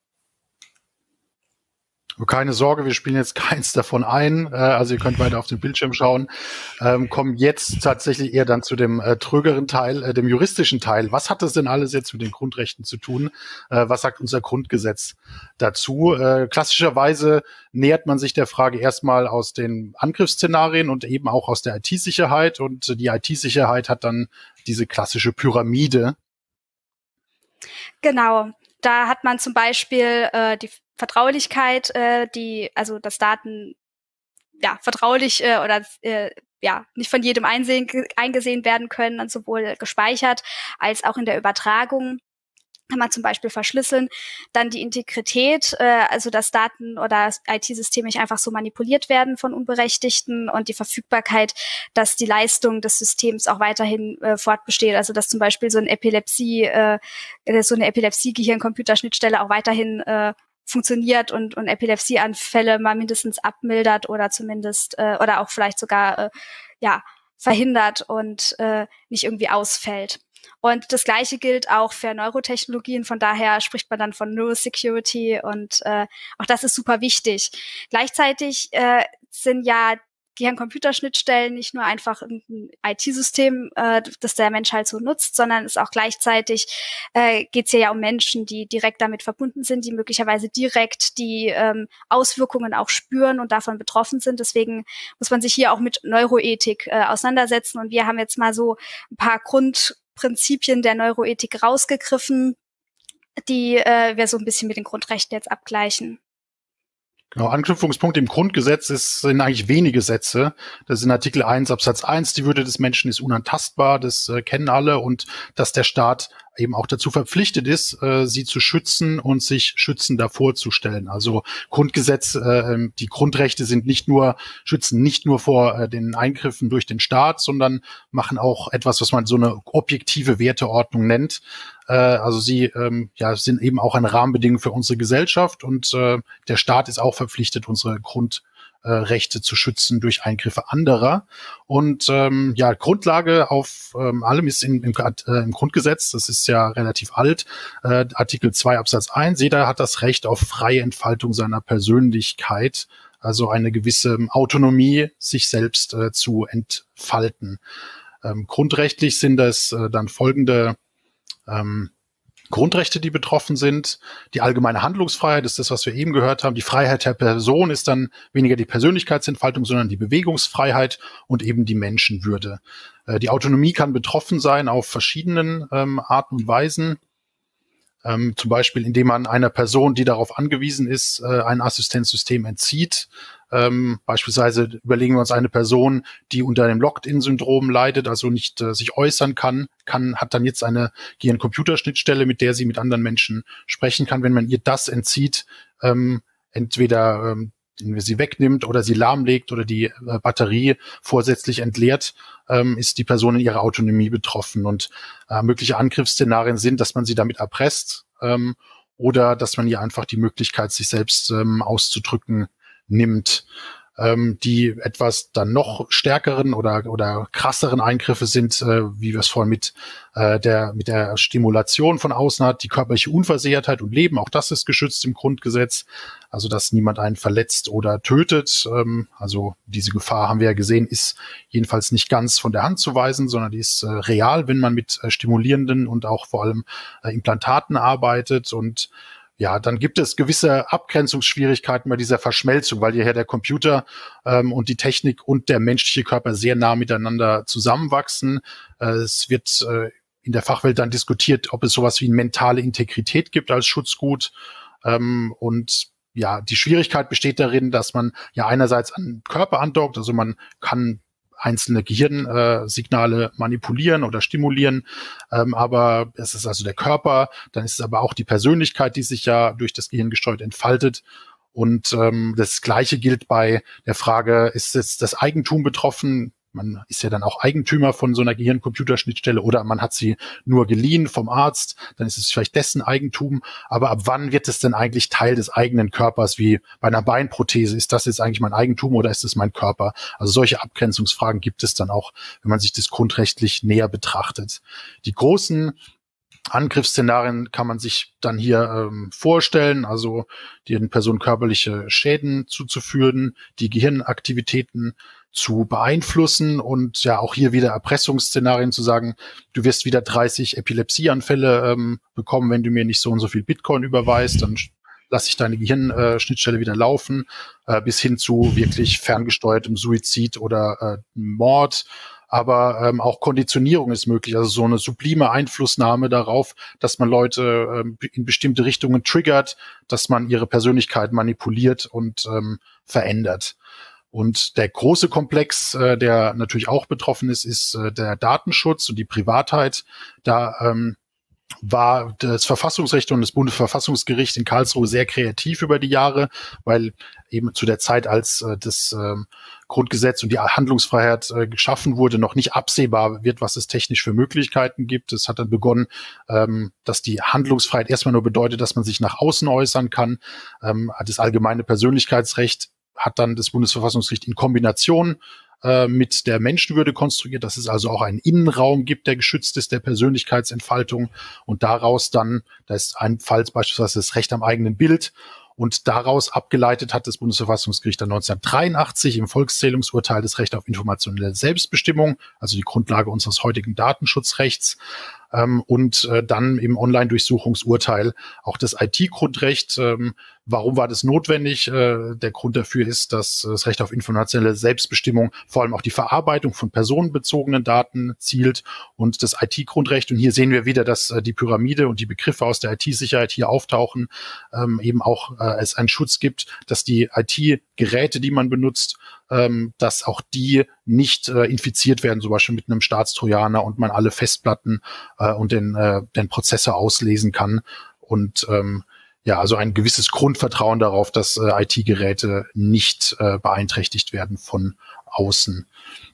Keine Sorge, wir spielen jetzt keins davon ein. Äh, also ihr könnt weiter auf den Bildschirm schauen. Ähm, kommen jetzt tatsächlich eher dann zu dem äh, trögeren Teil, äh, dem juristischen Teil. Was hat das denn alles jetzt mit den Grundrechten zu tun? Äh, was sagt unser Grundgesetz dazu? Äh, klassischerweise nähert man sich der Frage erstmal aus den Angriffsszenarien und eben auch aus der I T-Sicherheit. Und äh, die I T-Sicherheit hat dann diese klassische Pyramide. Genau. Da hat man zum Beispiel äh, die Vertraulichkeit, äh, die, also dass Daten ja vertraulich äh, oder äh, ja nicht von jedem einsehen, eingesehen werden können und sowohl gespeichert als auch in der Übertragung. Kann man zum Beispiel verschlüsseln. Dann die Integrität, äh, also dass Daten oder I T-Systeme nicht einfach so manipuliert werden von Unberechtigten, und die Verfügbarkeit, dass die Leistung des Systems auch weiterhin äh, fortbesteht. Also dass zum Beispiel so ein Epilepsie, äh, so eine Epilepsie-Gehirn-Computer-Schnittstelle auch weiterhin äh, funktioniert und, und Epilepsieanfälle mal mindestens abmildert oder zumindest äh, oder auch vielleicht sogar äh, ja verhindert und äh, nicht irgendwie ausfällt. Und das Gleiche gilt auch für Neurotechnologien. Von daher spricht man dann von Neurosecurity, und äh, auch das ist super wichtig. Gleichzeitig äh, sind ja Gehirn-Computer-Schnittstellen nicht nur einfach ein I T-System, äh, das der Mensch halt so nutzt, sondern es auch gleichzeitig äh, geht es ja um Menschen, die direkt damit verbunden sind, die möglicherweise direkt die ähm, Auswirkungen auch spüren und davon betroffen sind. Deswegen muss man sich hier auch mit Neuroethik äh, auseinandersetzen. Und wir haben jetzt mal so ein paar Grundprinzipien der Neuroethik rausgegriffen, die äh, wir so ein bisschen mit den Grundrechten jetzt abgleichen. Genau, Anknüpfungspunkt im Grundgesetz ist, sind eigentlich wenige Sätze. Das ist in Artikel eins Absatz eins, die Würde des Menschen ist unantastbar, das äh, kennen alle, und dass der Staat eben auch dazu verpflichtet ist, äh, sie zu schützen und sich schützend davor zu stellen. Also Grundgesetz, äh, die Grundrechte sind nicht nur, schützen nicht nur vor äh, den Eingriffen durch den Staat, sondern machen auch etwas, was man so eine objektive Werteordnung nennt. Äh, also sie ähm, ja, sind eben auch eine Rahmenbedingung für unsere Gesellschaft, und äh, der Staat ist auch verpflichtet, unsere Grund Äh, Rechte zu schützen durch Eingriffe anderer. Und ähm, ja, Grundlage auf ähm, allem ist in, im, äh, im Grundgesetz, das ist ja relativ alt, äh, Artikel zwei Absatz eins, jeder hat das Recht auf freie Entfaltung seiner Persönlichkeit, also eine gewisse Autonomie, sich selbst äh, zu entfalten. Ähm, grundrechtlich sind das äh, dann folgende ähm, Grundrechte, die betroffen sind. Die allgemeine Handlungsfreiheit ist das, was wir eben gehört haben. Die Freiheit der Person ist dann weniger die Persönlichkeitsentfaltung, sondern die Bewegungsfreiheit und eben die Menschenwürde. Äh, die Autonomie kann betroffen sein auf verschiedenen ähm, Arten und Weisen. Ähm, zum Beispiel, indem man einer Person, die darauf angewiesen ist, äh, ein Assistenzsystem entzieht. Ähm, beispielsweise überlegen wir uns eine Person, die unter dem Locked-in-Syndrom leidet, also nicht äh, sich äußern kann, kann, hat dann jetzt eine Gehirn-Computer-Schnittstelle, mit der sie mit anderen Menschen sprechen kann. Wenn man ihr das entzieht, ähm, entweder ähm, den wir sie wegnimmt oder sie lahmlegt oder die äh, Batterie vorsätzlich entleert, ähm, ist die Person in ihrer Autonomie betroffen. Und äh, mögliche Angriffsszenarien sind, dass man sie damit erpresst ähm, oder dass man ihr einfach die Möglichkeit, sich selbst ähm, auszudrücken, nimmt. Ähm, die etwas dann noch stärkeren oder oder krasseren Eingriffe sind, äh, wie wir es vorhin mit äh, der mit der Stimulation von außen hat, die körperliche Unversehrtheit und Leben. Auch das ist geschützt im Grundgesetz, also dass niemand einen verletzt oder tötet. Ähm, also diese Gefahr, haben wir ja gesehen, ist jedenfalls nicht ganz von der Hand zu weisen, sondern die ist äh, real, wenn man mit äh, stimulierenden und auch vor allem äh, Implantaten arbeitet. Und ja, dann gibt es gewisse Abgrenzungsschwierigkeiten bei dieser Verschmelzung, weil hierher der Computer ähm, und die Technik und der menschliche Körper sehr nah miteinander zusammenwachsen. Äh, es wird äh, in der Fachwelt dann diskutiert, ob es sowas wie eine mentale Integrität gibt als Schutzgut. Ähm, und ja, die Schwierigkeit besteht darin, dass man ja einerseits an den Körper andockt, also man kann einzelne Gehirnsignale äh, manipulieren oder stimulieren, ähm, aber es ist also der Körper, dann ist es aber auch die Persönlichkeit, die sich ja durch das Gehirn gesteuert entfaltet. Und ähm, das Gleiche gilt bei der Frage, ist jetzt das Eigentum betroffen? Man ist ja dann auch Eigentümer von so einer Gehirn-Computer-Schnittstelle, oder man hat sie nur geliehen vom Arzt, dann ist es vielleicht dessen Eigentum. Aber ab wann wird es denn eigentlich Teil des eigenen Körpers, wie bei einer Beinprothese? Ist das jetzt eigentlich mein Eigentum oder ist es mein Körper? Also solche Abgrenzungsfragen gibt es dann auch, wenn man sich das grundrechtlich näher betrachtet. Die großen Angriffsszenarien kann man sich dann hier ähm, vorstellen, also den Personen körperliche Schäden zuzuführen, die Gehirnaktivitäten zu beeinflussen und ja auch hier wieder Erpressungsszenarien zu sagen, du wirst wieder dreißig Epilepsieanfälle ähm, bekommen, wenn du mir nicht so und so viel Bitcoin überweist, dann lasse ich deine Gehirnschnittstelle äh, wieder laufen, äh, bis hin zu wirklich ferngesteuertem Suizid oder äh, Mord. Aber ähm, auch Konditionierung ist möglich, also so eine sublime Einflussnahme darauf, dass man Leute ähm, in bestimmte Richtungen triggert, dass man ihre Persönlichkeit manipuliert und ähm, verändert. Und der große Komplex, äh, der natürlich auch betroffen ist, ist äh, der Datenschutz und die Privatheit. Da ähm, war das Verfassungsrecht und das Bundesverfassungsgericht in Karlsruhe sehr kreativ über die Jahre, weil eben zu der Zeit, als äh, das ähm, Grundgesetz und die Handlungsfreiheit äh, geschaffen wurde, noch nicht absehbar wird, was es technisch für Möglichkeiten gibt. Es hat dann begonnen, ähm, dass die Handlungsfreiheit erstmal nur bedeutet, dass man sich nach außen äußern kann. Ähm, das allgemeine Persönlichkeitsrecht hat dann das Bundesverfassungsgericht in Kombination mit der Menschenwürde konstruiert, dass es also auch einen Innenraum gibt, der geschützt ist, der Persönlichkeitsentfaltung, und daraus dann, da ist ein Fall beispielsweise das Recht am eigenen Bild, und daraus abgeleitet hat das Bundesverfassungsgericht dann neunzehnhundertdreiundachtzig im Volkszählungsurteil das Recht auf informationelle Selbstbestimmung, also die Grundlage unseres heutigen Datenschutzrechts, ähm, und äh, dann im Online-Durchsuchungsurteil auch das I T-Grundrecht. Ähm, warum war das notwendig? Äh, der Grund dafür ist, dass das Recht auf informationelle Selbstbestimmung vor allem auch die Verarbeitung von personenbezogenen Daten zielt, und das I T-Grundrecht, und hier sehen wir wieder, dass äh, die Pyramide und die Begriffe aus der I T-Sicherheit hier auftauchen, ähm, eben auch äh, es einen Schutz gibt, dass die I T-Geräte, die man benutzt, ähm, dass auch die nicht äh, infiziert werden, zum Beispiel mit einem Staatstrojaner, und man alle Festplatten äh, und den, äh, den Prozessor auslesen kann. Und ähm, ja, also ein gewisses Grundvertrauen darauf, dass äh, I T-Geräte nicht äh, beeinträchtigt werden von außen.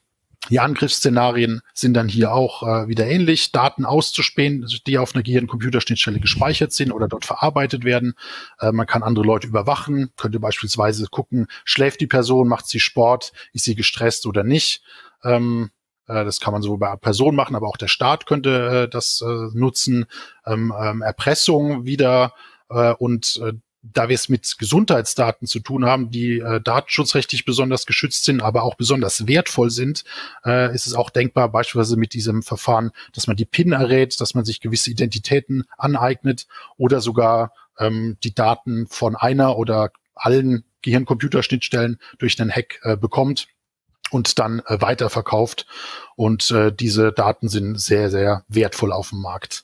Die Angriffsszenarien sind dann hier auch äh, wieder ähnlich. Daten auszuspähen, die auf einer Gehirn-Computerschnittstelle gespeichert sind oder dort verarbeitet werden. Äh, man kann andere Leute überwachen, könnte beispielsweise gucken, schläft die Person, macht sie Sport, ist sie gestresst oder nicht. Ähm, äh, das kann man so bei Personen machen, aber auch der Staat könnte äh, das äh, nutzen. Ähm, ähm, Erpressung wieder äh, und äh, da wir es mit Gesundheitsdaten zu tun haben, die äh, datenschutzrechtlich besonders geschützt sind, aber auch besonders wertvoll sind, äh, ist es auch denkbar, beispielsweise mit diesem Verfahren, dass man die PIN errät, dass man sich gewisse Identitäten aneignet oder sogar ähm, die Daten von einer oder allen Gehirn-Computer-Schnittstellen durch einen Hack äh, bekommt und dann äh, weiterverkauft. Und äh, diese Daten sind sehr, sehr wertvoll auf dem Markt.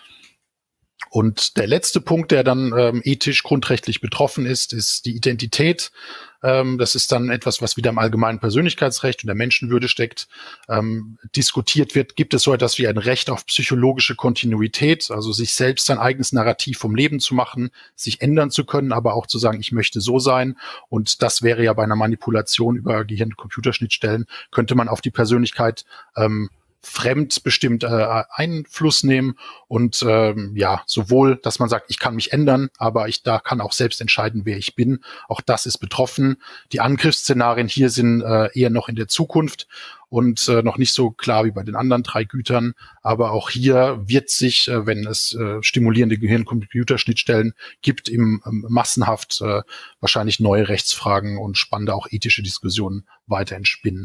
Und der letzte Punkt, der dann ähm, ethisch grundrechtlich betroffen ist, ist die Identität. Ähm, das ist dann etwas, was wieder im allgemeinen Persönlichkeitsrecht und der Menschenwürde steckt. Ähm, diskutiert wird, gibt es so etwas wie ein Recht auf psychologische Kontinuität, also sich selbst sein eigenes Narrativ vom Leben zu machen, sich ändern zu können, aber auch zu sagen, ich möchte so sein. Und das wäre ja bei einer Manipulation über Gehirn-Computerschnittstellen, könnte man auf die Persönlichkeit ähm, fremdbestimmt äh, Einfluss nehmen und ähm, ja, sowohl, dass man sagt, ich kann mich ändern, aber ich da kann auch selbst entscheiden, wer ich bin. Auch das ist betroffen. Die Angriffsszenarien hier sind äh, eher noch in der Zukunft und äh, noch nicht so klar wie bei den anderen drei Gütern. Aber auch hier wird sich, äh, wenn es äh, stimulierende Gehirn-Computer-Schnittstellen gibt, im ähm, massenhaft äh, wahrscheinlich neue Rechtsfragen und spannende auch ethische Diskussionen weiter entspinnen.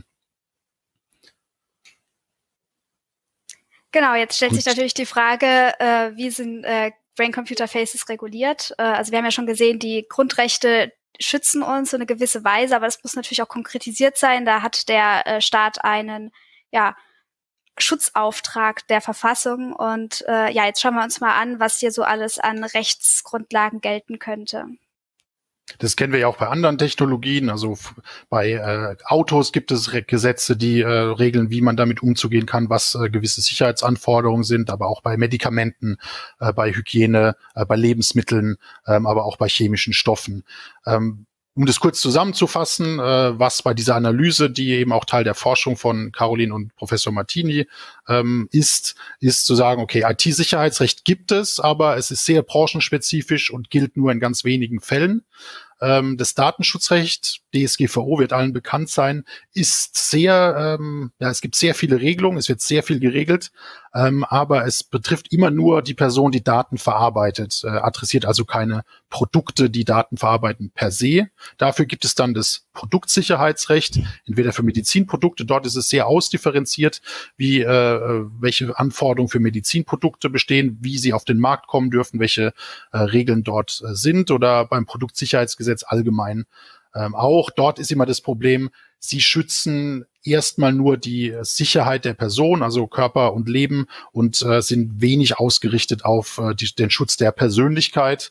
Genau, jetzt stellt Gut. sich natürlich die Frage, äh, wie sind äh, Brain-Computer-Faces reguliert? Äh, also wir haben ja schon gesehen, die Grundrechte schützen uns in eine gewisse Weise, aber das muss natürlich auch konkretisiert sein. Da hat der äh, Staat einen ja, Schutzauftrag der Verfassung. Und äh, ja, jetzt schauen wir uns mal an, was hier so alles an Rechtsgrundlagen gelten könnte. Das kennen wir ja auch bei anderen Technologien. Also f- bei äh, Autos gibt es Re- Gesetze, die äh, regeln, wie man damit umzugehen kann, was äh, gewisse Sicherheitsanforderungen sind, aber auch bei Medikamenten, äh, bei Hygiene, äh, bei Lebensmitteln, ähm, aber auch bei chemischen Stoffen. Ähm, um das kurz zusammenzufassen, äh, was bei dieser Analyse, die eben auch Teil der Forschung von Caroline und Professor Martini ähm, ist, ist zu sagen, okay, I T-Sicherheitsrecht gibt es, aber es ist sehr branchenspezifisch und gilt nur in ganz wenigen Fällen. Ähm, das Datenschutzrecht, D S G V O, wird allen bekannt sein, ist sehr, ähm, ja, es gibt sehr viele Regelungen, es wird sehr viel geregelt, ähm, aber es betrifft immer nur die Person, die Daten verarbeitet, äh, adressiert also keine Produkte, die Daten verarbeiten per se. Dafür gibt es dann das Produktsicherheitsrecht, entweder für Medizinprodukte, dort ist es sehr ausdifferenziert, wie äh, welche Anforderungen für Medizinprodukte bestehen, wie sie auf den Markt kommen dürfen, welche äh, Regeln dort äh, sind, oder beim Produktsicherheitsgesetz allgemein ähm, auch. Dort ist immer das Problem, sie schützen erstmal nur die Sicherheit der Person, also Körper und Leben, und äh, sind wenig ausgerichtet auf äh, die, den Schutz der Persönlichkeit.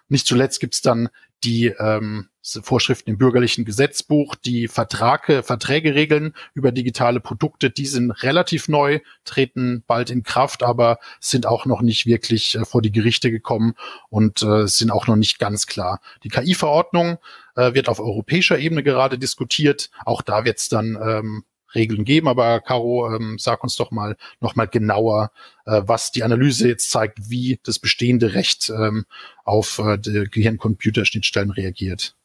Nicht zuletzt gibt's dann die ähm, Vorschriften im bürgerlichen Gesetzbuch, die Verträge, Verträge regeln über digitale Produkte. Die sind relativ neu, treten bald in Kraft, aber sind auch noch nicht wirklich äh, vor die Gerichte gekommen und äh, sind auch noch nicht ganz klar. Die K I-Verordnung äh, wird auf europäischer Ebene gerade diskutiert. Auch da wird's dann ähm, Regeln geben, aber Caro, ähm, sag uns doch mal noch mal genauer, äh, was die Analyse jetzt zeigt, wie das bestehende Recht ähm, auf äh, die Gehirn-Computer-Schnittstellen reagiert.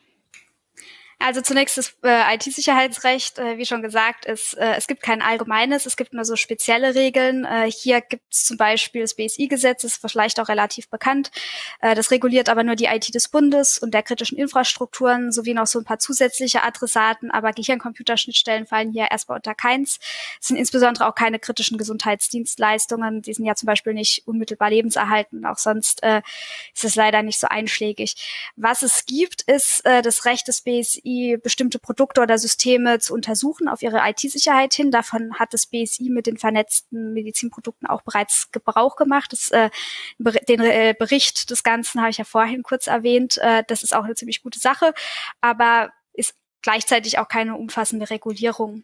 Also zunächst das äh, I T-Sicherheitsrecht, äh, wie schon gesagt, ist, äh, es gibt kein allgemeines, es gibt nur so spezielle Regeln. Äh, hier gibt es zum Beispiel das B S I-Gesetz, das ist vielleicht auch relativ bekannt. Äh, das reguliert aber nur die I T des Bundes und der kritischen Infrastrukturen sowie noch so ein paar zusätzliche Adressaten, aber Gehirn-Computer-Schnittstellen fallen hier erstmal unter keins. Es sind insbesondere auch keine kritischen Gesundheitsdienstleistungen, die sind ja zum Beispiel nicht unmittelbar lebenserhaltend, auch sonst äh, ist es leider nicht so einschlägig. Was es gibt, ist äh, das Recht des B S I, bestimmte Produkte oder Systeme zu untersuchen auf ihre I T-Sicherheit hin. Davon hat das B S I mit den vernetzten Medizinprodukten auch bereits Gebrauch gemacht. Das, äh, den äh, Bericht des Ganzen habe ich ja vorhin kurz erwähnt. Äh, das ist auch eine ziemlich gute Sache, aber ist gleichzeitig auch keine umfassende Regulierung.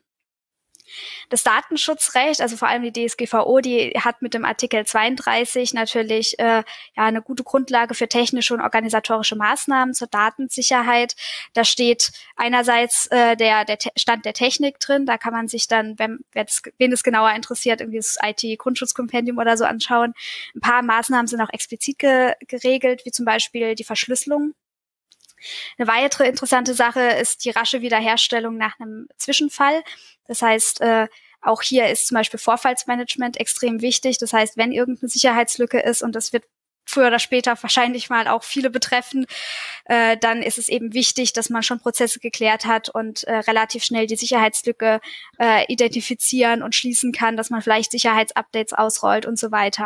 Das Datenschutzrecht, also vor allem die D S G V O, die hat mit dem Artikel zweiunddreißig natürlich äh, ja eine gute Grundlage für technische und organisatorische Maßnahmen zur Datensicherheit. Da steht einerseits äh, der, der Stand der Technik drin, da kann man sich dann, wenn wer das, wen das genauer interessiert, irgendwie das I T-Grundschutzkompendium oder so anschauen. Ein paar Maßnahmen sind auch explizit ge- geregelt, wie zum Beispiel die Verschlüsselung. Eine weitere interessante Sache ist die rasche Wiederherstellung nach einem Zwischenfall. Das heißt, äh, auch hier ist zum Beispiel Vorfallsmanagement extrem wichtig. Das heißt, wenn irgendeine Sicherheitslücke ist, und das wird früher oder später wahrscheinlich mal auch viele betreffen, äh, dann ist es eben wichtig, dass man schon Prozesse geklärt hat und äh, relativ schnell die Sicherheitslücke äh, identifizieren und schließen kann, dass man vielleicht Sicherheitsupdates ausrollt und so weiter.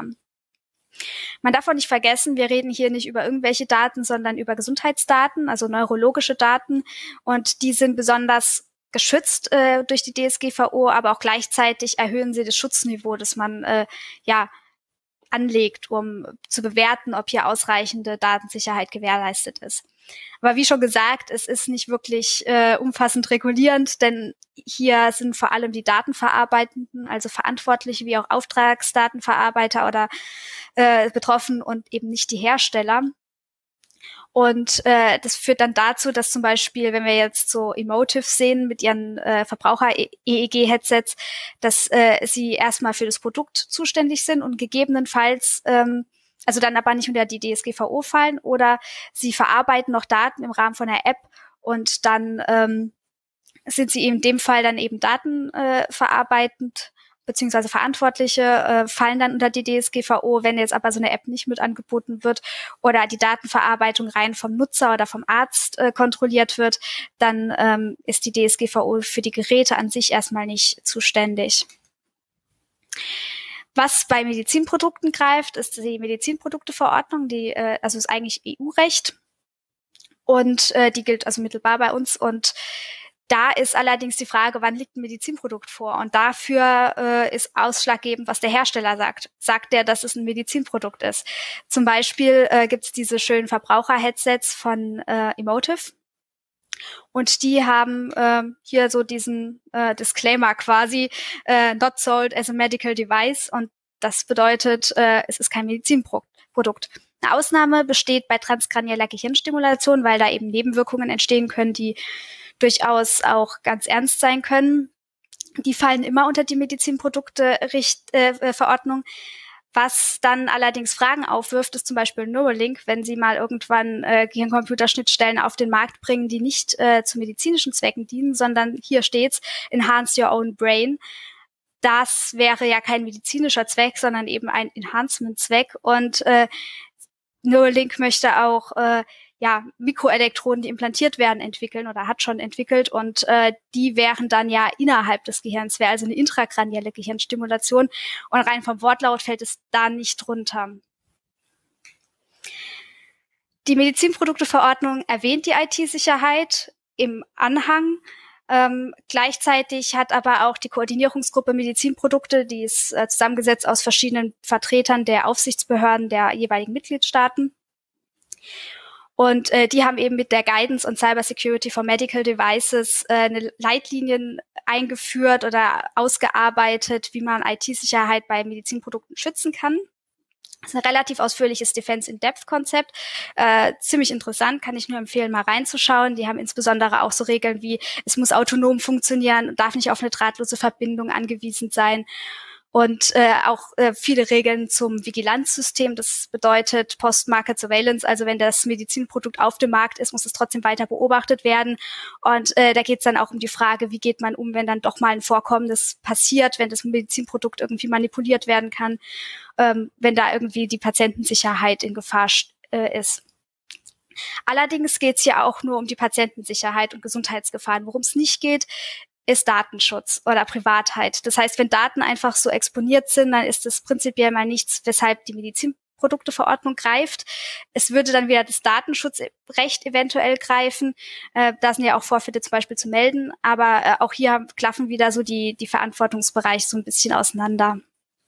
Man darf auch nicht vergessen, wir reden hier nicht über irgendwelche Daten, sondern über Gesundheitsdaten, also neurologische Daten. Und die sind besonders geschützt äh, durch die D S G V O, aber auch gleichzeitig erhöhen sie das Schutzniveau, das man äh, ja anlegt, um zu bewerten, ob hier ausreichende Datensicherheit gewährleistet ist. Aber wie schon gesagt, es ist nicht wirklich äh, umfassend regulierend, denn hier sind vor allem die Datenverarbeitenden, also Verantwortliche wie auch Auftragsdatenverarbeiter oder äh, betroffen und eben nicht die Hersteller. Und äh, das führt dann dazu, dass zum Beispiel, wenn wir jetzt so Emotive sehen mit ihren äh, Verbraucher-E E G-Headsets, dass äh, sie erstmal für das Produkt zuständig sind und gegebenenfalls ähm, also dann aber nicht unter die D S G V O fallen, oder sie verarbeiten noch Daten im Rahmen von einer App und dann ähm, sind sie in dem Fall dann eben Daten äh, verarbeitend beziehungsweise Verantwortliche äh, fallen dann unter die D S G V O, wenn jetzt aber so eine App nicht mit angeboten wird oder die Datenverarbeitung rein vom Nutzer oder vom Arzt äh, kontrolliert wird, dann ähm, ist die D S G V O für die Geräte an sich erstmal nicht zuständig. Was bei Medizinprodukten greift, ist die Medizinprodukteverordnung, die äh, also ist eigentlich E U-Recht und äh, die gilt also mittelbar bei uns. Und da ist allerdings die Frage, wann liegt ein Medizinprodukt vor? Und dafür äh, ist ausschlaggebend, was der Hersteller sagt. Sagt der, dass es ein Medizinprodukt ist? Zum Beispiel äh, gibt es diese schönen Verbraucher-Headsets von äh, Emotive. Und die haben äh, hier so diesen äh, Disclaimer quasi, äh, not sold as a medical device. Und das bedeutet, äh, es ist kein Medizinprodukt. Eine Ausnahme besteht bei transkranieller Gehirnstimulation, weil da eben Nebenwirkungen entstehen können, die durchaus auch ganz ernst sein können. Die fallen immer unter die Medizinprodukte-Verordnung. Was dann allerdings Fragen aufwirft, ist zum Beispiel Neuralink, wenn sie mal irgendwann äh, Gehirn-Computer-Schnittstellen auf den Markt bringen, die nicht äh, zu medizinischen Zwecken dienen, sondern hier steht's, enhance your own brain. Das wäre ja kein medizinischer Zweck, sondern eben ein Enhancement-Zweck. Und äh, Neuralink möchte auch äh, ja, Mikroelektroden, die implantiert werden, entwickeln oder hat schon entwickelt, und äh, die wären dann ja innerhalb des Gehirns, wäre also eine intrakranielle Gehirnstimulation, und rein vom Wortlaut fällt es da nicht drunter. Die Medizinprodukteverordnung erwähnt die I T-Sicherheit im Anhang. Ähm, gleichzeitig hat aber auch die Koordinierungsgruppe Medizinprodukte, die ist äh, zusammengesetzt aus verschiedenen Vertretern der Aufsichtsbehörden der jeweiligen Mitgliedstaaten, Und äh, die haben eben mit der Guidance on Cybersecurity for Medical Devices äh, eine Leitlinien eingeführt oder ausgearbeitet, wie man I T-Sicherheit bei Medizinprodukten schützen kann. Das ist ein relativ ausführliches Defense-in-Depth-Konzept. Äh, ziemlich interessant, kann ich nur empfehlen, mal reinzuschauen. Die haben insbesondere auch so Regeln wie, es muss autonom funktionieren und darf nicht auf eine drahtlose Verbindung angewiesen sein. Und äh, auch äh, viele Regeln zum Vigilanzsystem. Das bedeutet Post-Market Surveillance, also wenn das Medizinprodukt auf dem Markt ist, muss es trotzdem weiter beobachtet werden. Und äh, da geht es dann auch um die Frage, wie geht man um, wenn dann doch mal ein Vorkommnis passiert, wenn das Medizinprodukt irgendwie manipuliert werden kann, ähm, wenn da irgendwie die Patientensicherheit in Gefahr äh, ist. Allerdings geht es ja auch nur um die Patientensicherheit und Gesundheitsgefahren. Worum es nicht geht, ist Datenschutz oder Privatheit. Das heißt, wenn Daten einfach so exponiert sind, dann ist das prinzipiell mal nichts, weshalb die Medizinprodukteverordnung greift. Es würde dann wieder das Datenschutzrecht eventuell greifen. Äh, da sind ja auch Vorfälle zum Beispiel zu melden, aber äh, auch hier klaffen wieder so die, die Verantwortungsbereiche so ein bisschen auseinander.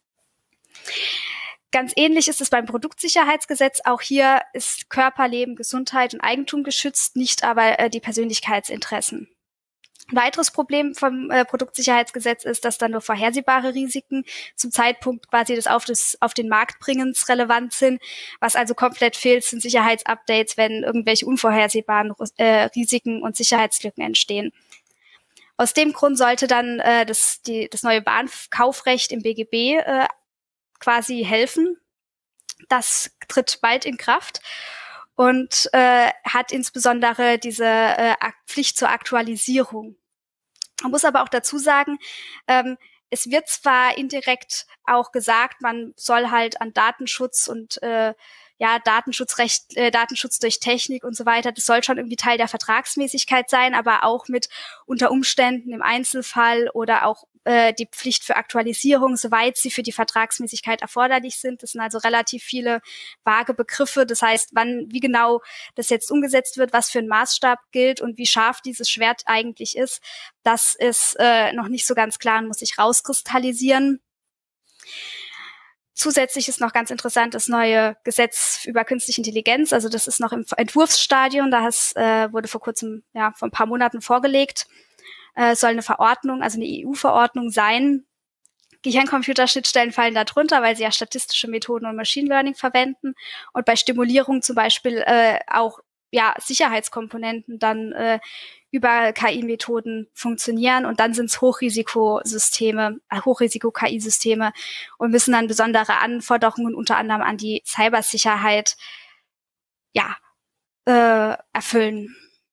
Ganz ähnlich ist es beim Produktsicherheitsgesetz. Auch hier ist Körper, Leben, Gesundheit und Eigentum geschützt, nicht aber äh, die Persönlichkeitsinteressen. Ein weiteres Problem vom äh, Produktsicherheitsgesetz ist, dass dann nur vorhersehbare Risiken zum Zeitpunkt quasi des auf, des auf den Markt bringens relevant sind. Was also komplett fehlt, sind Sicherheitsupdates, wenn irgendwelche unvorhersehbaren äh, Risiken und Sicherheitslücken entstehen. Aus dem Grund sollte dann äh, das, die, das neue Bahnkaufrecht im B G B äh, quasi helfen. Das tritt bald in Kraft und äh, hat insbesondere diese äh, Pflicht zur Aktualisierung. Man muss aber auch dazu sagen, ähm, es wird zwar indirekt auch gesagt, man soll halt an Datenschutz und äh, ja Datenschutzrecht, äh, Datenschutz durch Technik und so weiter, das soll schon irgendwie Teil der Vertragsmäßigkeit sein, aber auch mit unter Umständen im Einzelfall oder auch äh, die Pflicht für Aktualisierung, soweit sie für die Vertragsmäßigkeit erforderlich sind. Das sind also relativ viele vage Begriffe. Das heißt, wann, wie genau das jetzt umgesetzt wird, was für ein Maßstab gilt und wie scharf dieses Schwert eigentlich ist, das ist äh, noch nicht so ganz klar und muss sich rauskristallisieren. Zusätzlich ist noch ganz interessant das neue Gesetz über künstliche Intelligenz. Also das ist noch im Entwurfsstadium. Das äh, wurde vor kurzem, ja, vor ein paar Monaten vorgelegt. Äh, soll eine Verordnung, also eine E U-Verordnung sein. Gehirncomputerschnittstellen fallen da drunter, weil sie ja statistische Methoden und Machine Learning verwenden und bei Stimulierung zum Beispiel äh, auch ja Sicherheitskomponenten dann äh, über K I-Methoden funktionieren und dann sind es Hochrisikosysteme, äh, Hochrisiko-K I-Systeme und müssen dann besondere Anforderungen unter anderem an die Cybersicherheit ja äh, erfüllen.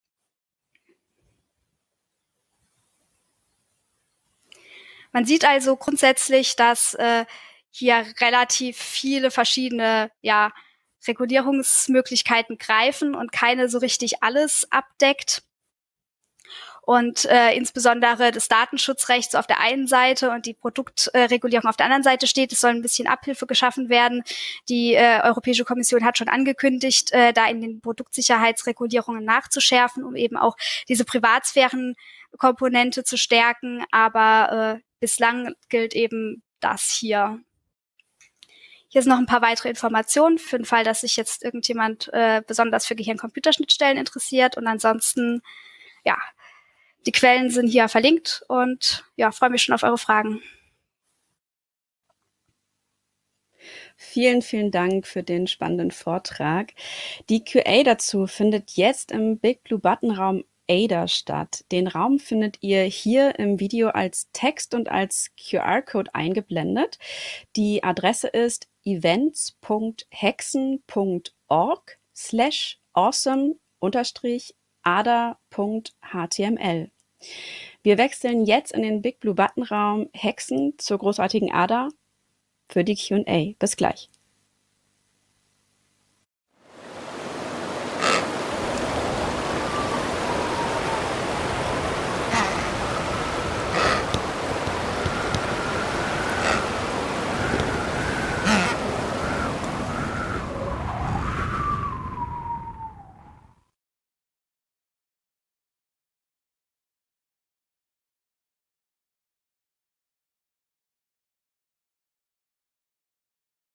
Man sieht also grundsätzlich, dass äh, hier relativ viele verschiedene ja, Regulierungsmöglichkeiten greifen und keine so richtig alles abdeckt. Und äh, insbesondere das Datenschutzrecht so auf der einen Seite und die Produktregulierung auf der anderen Seite steht. Es soll ein bisschen Abhilfe geschaffen werden. Die äh, Europäische Kommission hat schon angekündigt, äh, da in den Produktsicherheitsregulierungen nachzuschärfen, um eben auch diese Privatsphärenkomponente zu stärken. Aber äh, bislang gilt eben das hier. Hier sind noch ein paar weitere Informationen für den Fall, dass sich jetzt irgendjemand äh, besonders für Gehirn-Computerschnittstellen interessiert. Und ansonsten, ja, die Quellen sind hier verlinkt und ja, freue mich schon auf eure Fragen. Vielen, vielen Dank für den spannenden Vortrag. Die Q A dazu findet jetzt im Big Blue Button Raum A D A statt. Den Raum findet ihr hier im Video als Text und als Q R-Code eingeblendet. Die Adresse ist events.hexen.org slash awesome unterstrich ada.html. Wir wechseln jetzt in den Big Blue Button Raum Hexen zur großartigen Ada für die Q und A. Bis gleich.